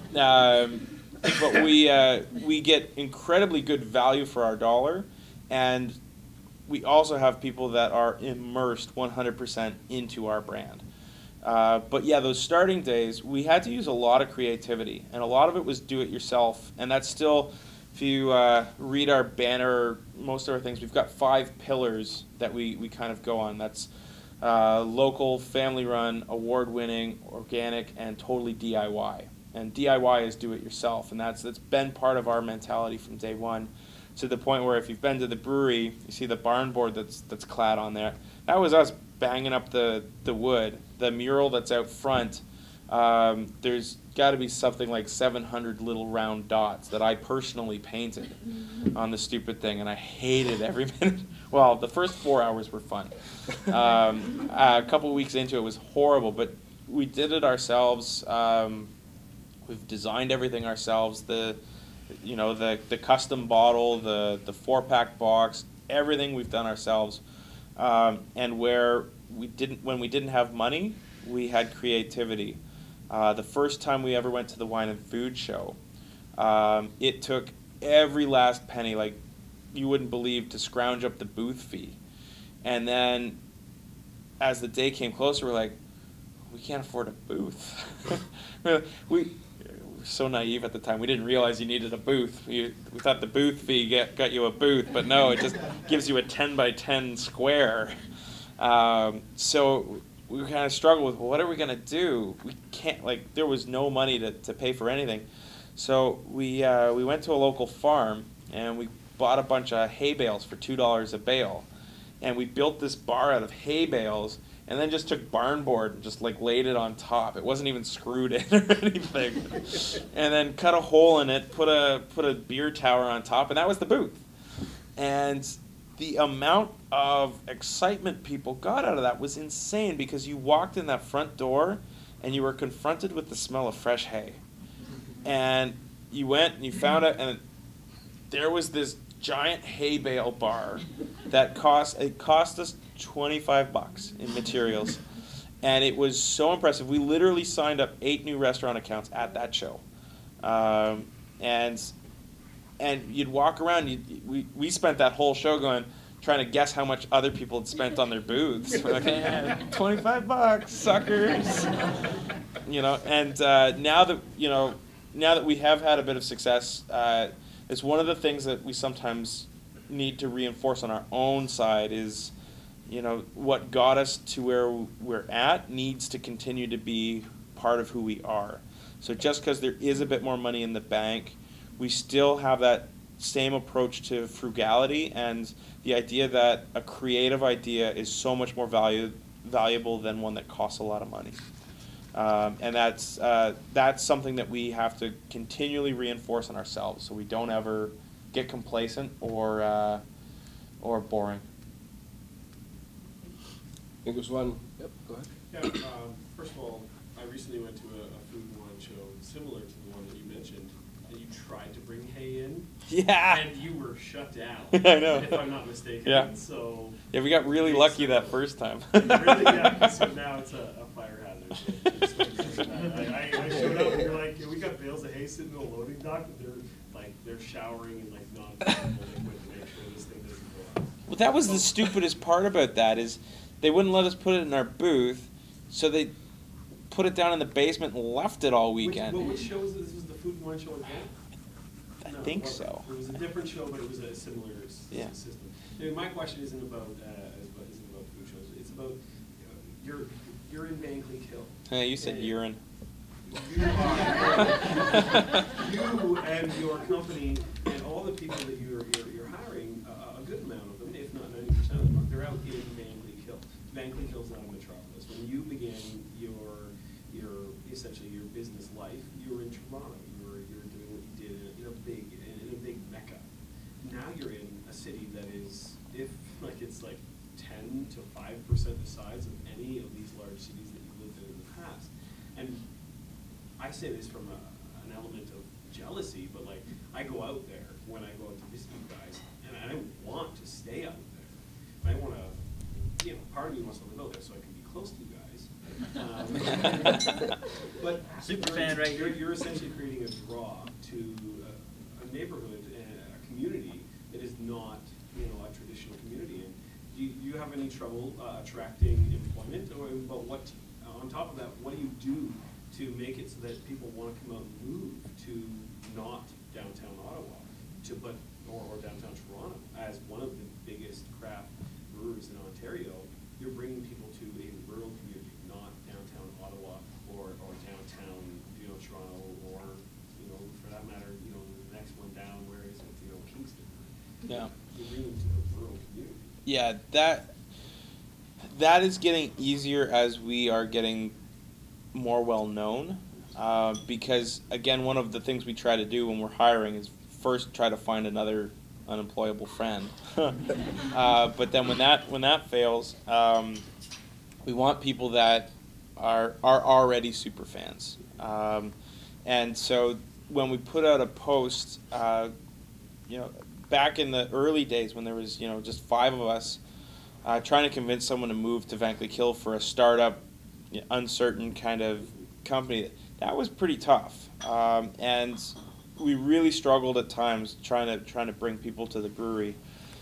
Speaker 2: we get incredibly good value for our dollar, and we also have people that are immersed 100% into our brand. But yeah, those starting days, we had to use a lot of creativity, and a lot of it was do it yourself. And that's still, if you read our banner, most of our things, we've got 5 pillars that we kind of go on. That's local, family-run, award-winning, organic, and totally DIY. And DIY is do it yourself, and that's been part of our mentality from day one, to the point where if you've been to the brewery, you see the barn board that's clad on there. That was us banging up the wood. The mural that's out front, there's got to be something like 700 little round dots that I personally painted on the stupid thing, and I hated every minute. Well, the first 4 hours were fun. A couple of weeks into it was horrible, but we did it ourselves. We've designed everything ourselves. The custom bottle, the 4-pack box, everything we've done ourselves. And when we didn't have money, we had creativity. The first time we ever went to the wine and food show, it took every last penny, like you wouldn't believe, to scrounge up the booth fee. And then as the day came closer, we're like, we can't afford a booth. we were so naive at the time. We didn't realize you needed a booth. We thought the booth fee got you a booth, but no, it just gives you a 10 by 10 square. So we kind of struggled with, well, what are we going to do? We can't, there was no money to pay for anything. So we went to a local farm, and we bought a bunch of hay bales for $2 a bale. And we built this bar out of hay bales, and then just took barn board and just laid it on top. It wasn't even screwed in or anything. And then cut a hole in it, put a beer tower on top, and that was the booth. And the amount of excitement people got out of that was insane, because you walked in that front door and you were confronted with the smell of fresh hay. And you went and you found it, and there was this giant hay bale bar that cost us $25 in materials, and it was so impressive. We literally signed up 8 new restaurant accounts at that show, and you'd walk around. We spent that whole show trying to guess how much other people had spent on their booths. We're like, $25, suckers, And now that we have had a bit of success, it's one of the things that we sometimes need to reinforce on our own side is, what got us to where we're at needs to continue to be part of who we are. So just because there is a bit more money in the bank, we still have that same approach to frugality and the idea that a creative idea is so much more valuable than one that costs a lot of money. And that's something that we have to continually reinforce in ourselves, so we don't ever get complacent or boring.
Speaker 4: I think there's one. Yep, go ahead.
Speaker 9: Yeah, first of all, I recently went to a food and wine show similar to the one that you mentioned, and you tried to bring hay in.
Speaker 2: Yeah.
Speaker 9: And you were shut down.
Speaker 2: I know.
Speaker 9: If I'm not mistaken.
Speaker 2: Yeah.
Speaker 9: So.
Speaker 2: Yeah, we got really lucky that first time.
Speaker 9: Really, yeah. So now it's a fire hazard. I showed up and you're like, yeah, we got bales of hay sitting in the loading dock, and they're showering in non-flammable liquid to make sure this thing doesn't go out.
Speaker 2: Well, that was the stupidest part about that is they wouldn't let us put it in our booth, so they put it down in the basement and left it all weekend.
Speaker 9: Which show was this? Was the food and wine show again?
Speaker 2: I think so.
Speaker 9: It was a different show, but it was a similar system. Anyway, my question isn't about food shows. It's about you're in Bankley Hill.
Speaker 2: Hey, you said urine.
Speaker 9: You and your company and all the people that you're hiring, a good amount of them, if not 90% of them, they're out in Bankley Hill. Bankley Hill's not a metropolis. When you began essentially your business life, you were in Toronto. You were doing what you did in a big mecca. Now you're in a city that is, it's 10 to 5% the size of any of these large cities that you've lived in the past. And I say this from an element of jealousy, but I go out there when I go out to visit you guys, and I want to stay out there. I want to you know, part of me wants to live out there so I can be close to you guys. But
Speaker 3: Super fan right here.
Speaker 9: you're essentially creating a draw to a neighborhood and a community that is not, you know, a traditional community. And do you have any trouble attracting employment, or but what on top of that, what do you do to make it so that people want to come out and move to not downtown Ottawa, or downtown Toronto as one of the biggest craft brewers in Ontario? You're bringing people to a rural community, not downtown Ottawa or downtown, you know, Toronto, or, you know, for that matter, you know, the next one down, where is it, you know, Kingston.
Speaker 2: Yeah.
Speaker 9: You're bringing them to a rural community.
Speaker 2: Yeah, that is getting easier as we are getting more well known, because again, one of the things we try to do when we're hiring is first try to find another unemployable friend. But then when that fails, we want people that are already super fans. And so when we put out a post, you know, back in the early days when there was, you know, just 5 of us trying to convince someone to move to Vankleek for a startup, you know, uncertain kind of company, that was pretty tough. And we really struggled at times trying to bring people to the brewery.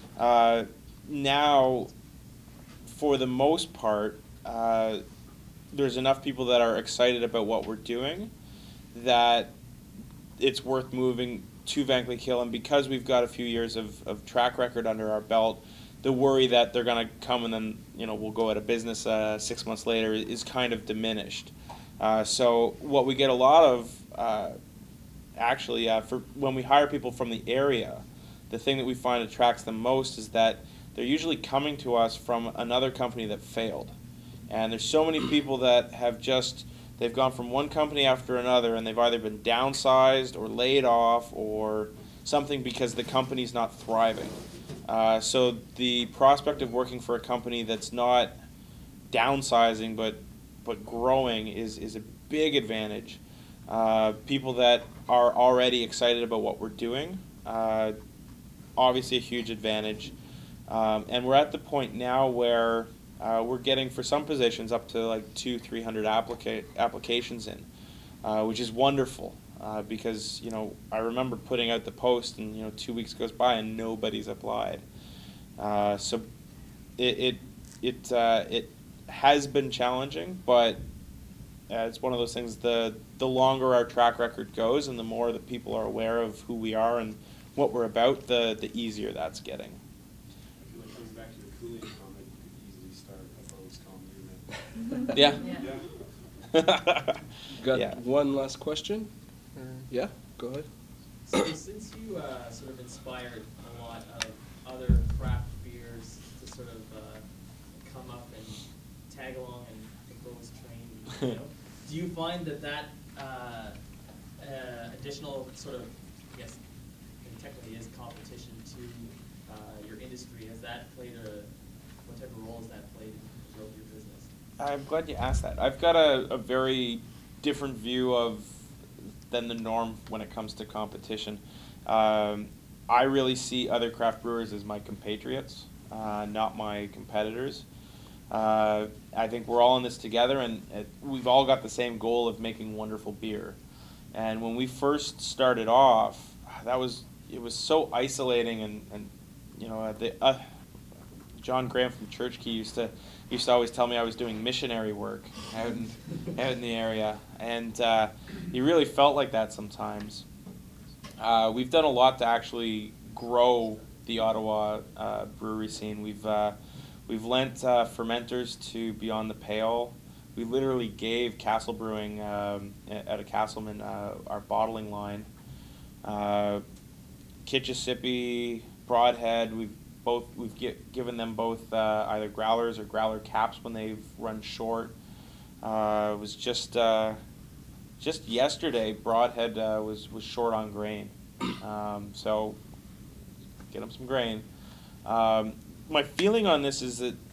Speaker 2: Now, for the most part, there's enough people that are excited about what we're doing that it's worth moving to Vankleek Hill, and because we've got a few years of track record under our belt, the worry that they're going to come and then, you know, we'll go out of business 6 months later is kind of diminished. So what we get a lot of, actually, for when we hire people from the area, the thing that we find attracts them most is that they're usually coming to us from another company that failed. And there's so many people that have they've gone from one company after another, and they've either been downsized or laid off or something because the company's not thriving. So the prospect of working for a company that's not downsizing but growing is a big advantage. People that are already excited about what we're doing, obviously a huge advantage. And we're at the point now where we're getting, for some positions, up to like 200-300 applications in, which is wonderful, because, you know, I remember putting out the post and, you know, 2 weeks goes by and nobody's applied. So it has been challenging, but it's one of those things, the longer our track record goes and the more that people are aware of who we are and what we're about, the easier that's getting.
Speaker 9: I feel like coming back to your cooling comment, you could easily start a Beau's comment.
Speaker 2: Yeah.
Speaker 4: Got
Speaker 2: Yeah.
Speaker 4: one last question? Yeah, go ahead.
Speaker 3: So since you sort of inspired a lot of other craft beers to sort of come up and tag along and the Beau's train, you know, do you find that additional sort of, I guess, technically is competition to your industry, has that played what type of role has that played in the growth of your business?
Speaker 2: I'm glad you asked that. I've got a very different view than the norm when it comes to competition. I really see other craft brewers as my compatriots, not my competitors. I think we're all in this together, and we've all got the same goal of making wonderful beer. And when we first started off, it was so isolating, and you know, John Graham from Church Key used to always tell me I was doing missionary work out in the area, and you really felt like that sometimes. We've done a lot to actually grow the Ottawa brewery scene. We've lent fermenters to Beyond the Pale. We literally gave Castle Brewing out of Castleman our bottling line. Kitchissippi, Broadhead, we've given them both either growlers or growler caps when they've run short. It was just yesterday, Broadhead was short on grain, so get them some grain. My feeling on this is that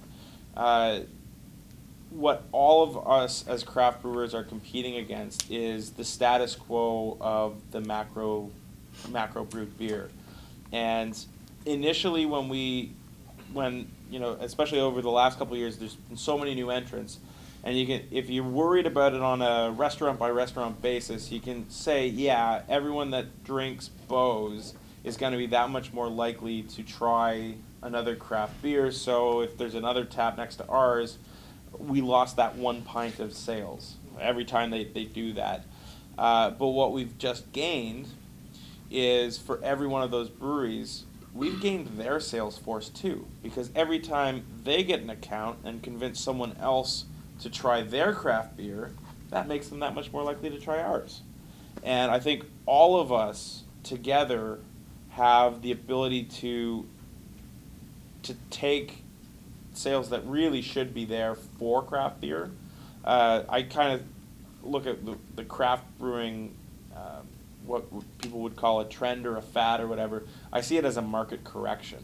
Speaker 2: what all of us as craft brewers are competing against is the status quo of the macro brewed beer. And initially when especially over the last couple of years, there's been so many new entrants. And if you're worried about it on a restaurant by restaurant basis, you can say, yeah, everyone that drinks Beau's is going to be that much more likely to try another craft beer. So if there's another tap next to ours, we lost that 1 pint of sales every time they do that. But what we've just gained is, for every one of those breweries, we've gained their sales force too, because every time they get an account and convince someone else to try their craft beer, that makes them that much more likely to try ours. And I think all of us together have the ability to take sales that really should be there for craft beer. I kind of look at the craft brewing, what people would call a trend or a fad or whatever. I see it as a market correction.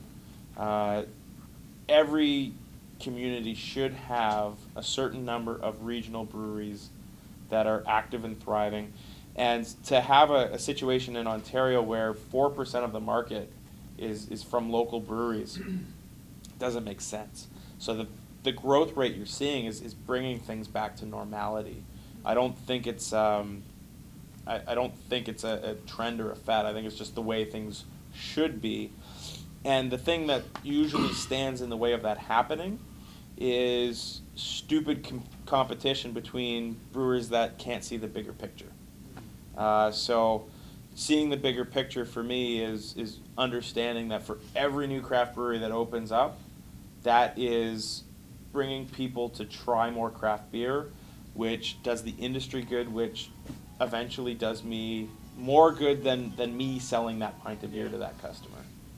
Speaker 2: Every community should have a certain number of regional breweries that are active and thriving. And to have a situation in Ontario where 4% of the market is from local breweries doesn't make sense. So the growth rate you're seeing is bringing things back to normality. I don't think it's I don't think it's a trend or a fad. I think it's just the way things should be. And the thing that usually stands in the way of that happening is stupid competition between brewers that can't see the bigger picture. So seeing the bigger picture for me is understanding that for every new craft brewery that opens up, that is bringing people to try more craft beer, which does the industry good, which eventually does me more good than me selling that pint of beer to that customer.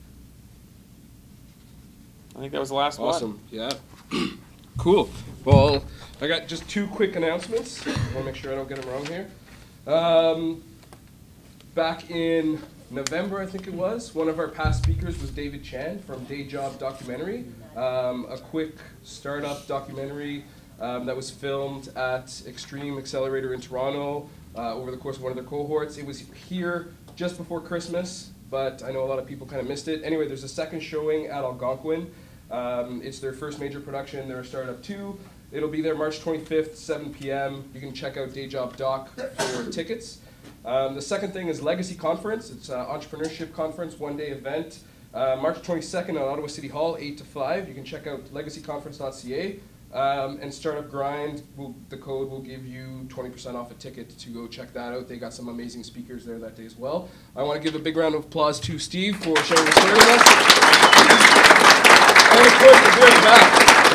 Speaker 2: I think that was the last one.
Speaker 4: Awesome, yeah. Cool. Well, I got just 2 quick announcements. I want to make sure I don't get them wrong here. Back in November, I think it was, one of our past speakers was David Chan from Day Job Documentary, a quick startup documentary that was filmed at Extreme Accelerator in Toronto over the course of one of their cohorts. It was here just before Christmas, but I know a lot of people kind of missed it. Anyway, there's a second showing at Algonquin. It's their first major production. They're a startup too. It'll be there March 25th, 7 p.m. You can check out Day Job Doc for tickets. The second thing is Legacy Conference. It's an entrepreneurship conference, 1-day event. March 22nd at Ottawa City Hall, 8 to 5. You can check out legacyconference.ca. And Startup Grind, the code will give you 20% off a ticket to go check that out. They got some amazing speakers there that day as well. I want to give a big round of applause to Steve for sharing the story with us. And of course, the beer in the back.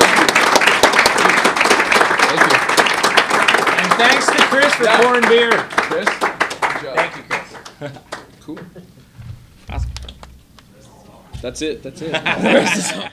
Speaker 4: Thank you.
Speaker 5: And thanks to Chris for pouring beer.
Speaker 4: Chris, good job.
Speaker 5: Thank you, Chris.
Speaker 4: Cool. That's it.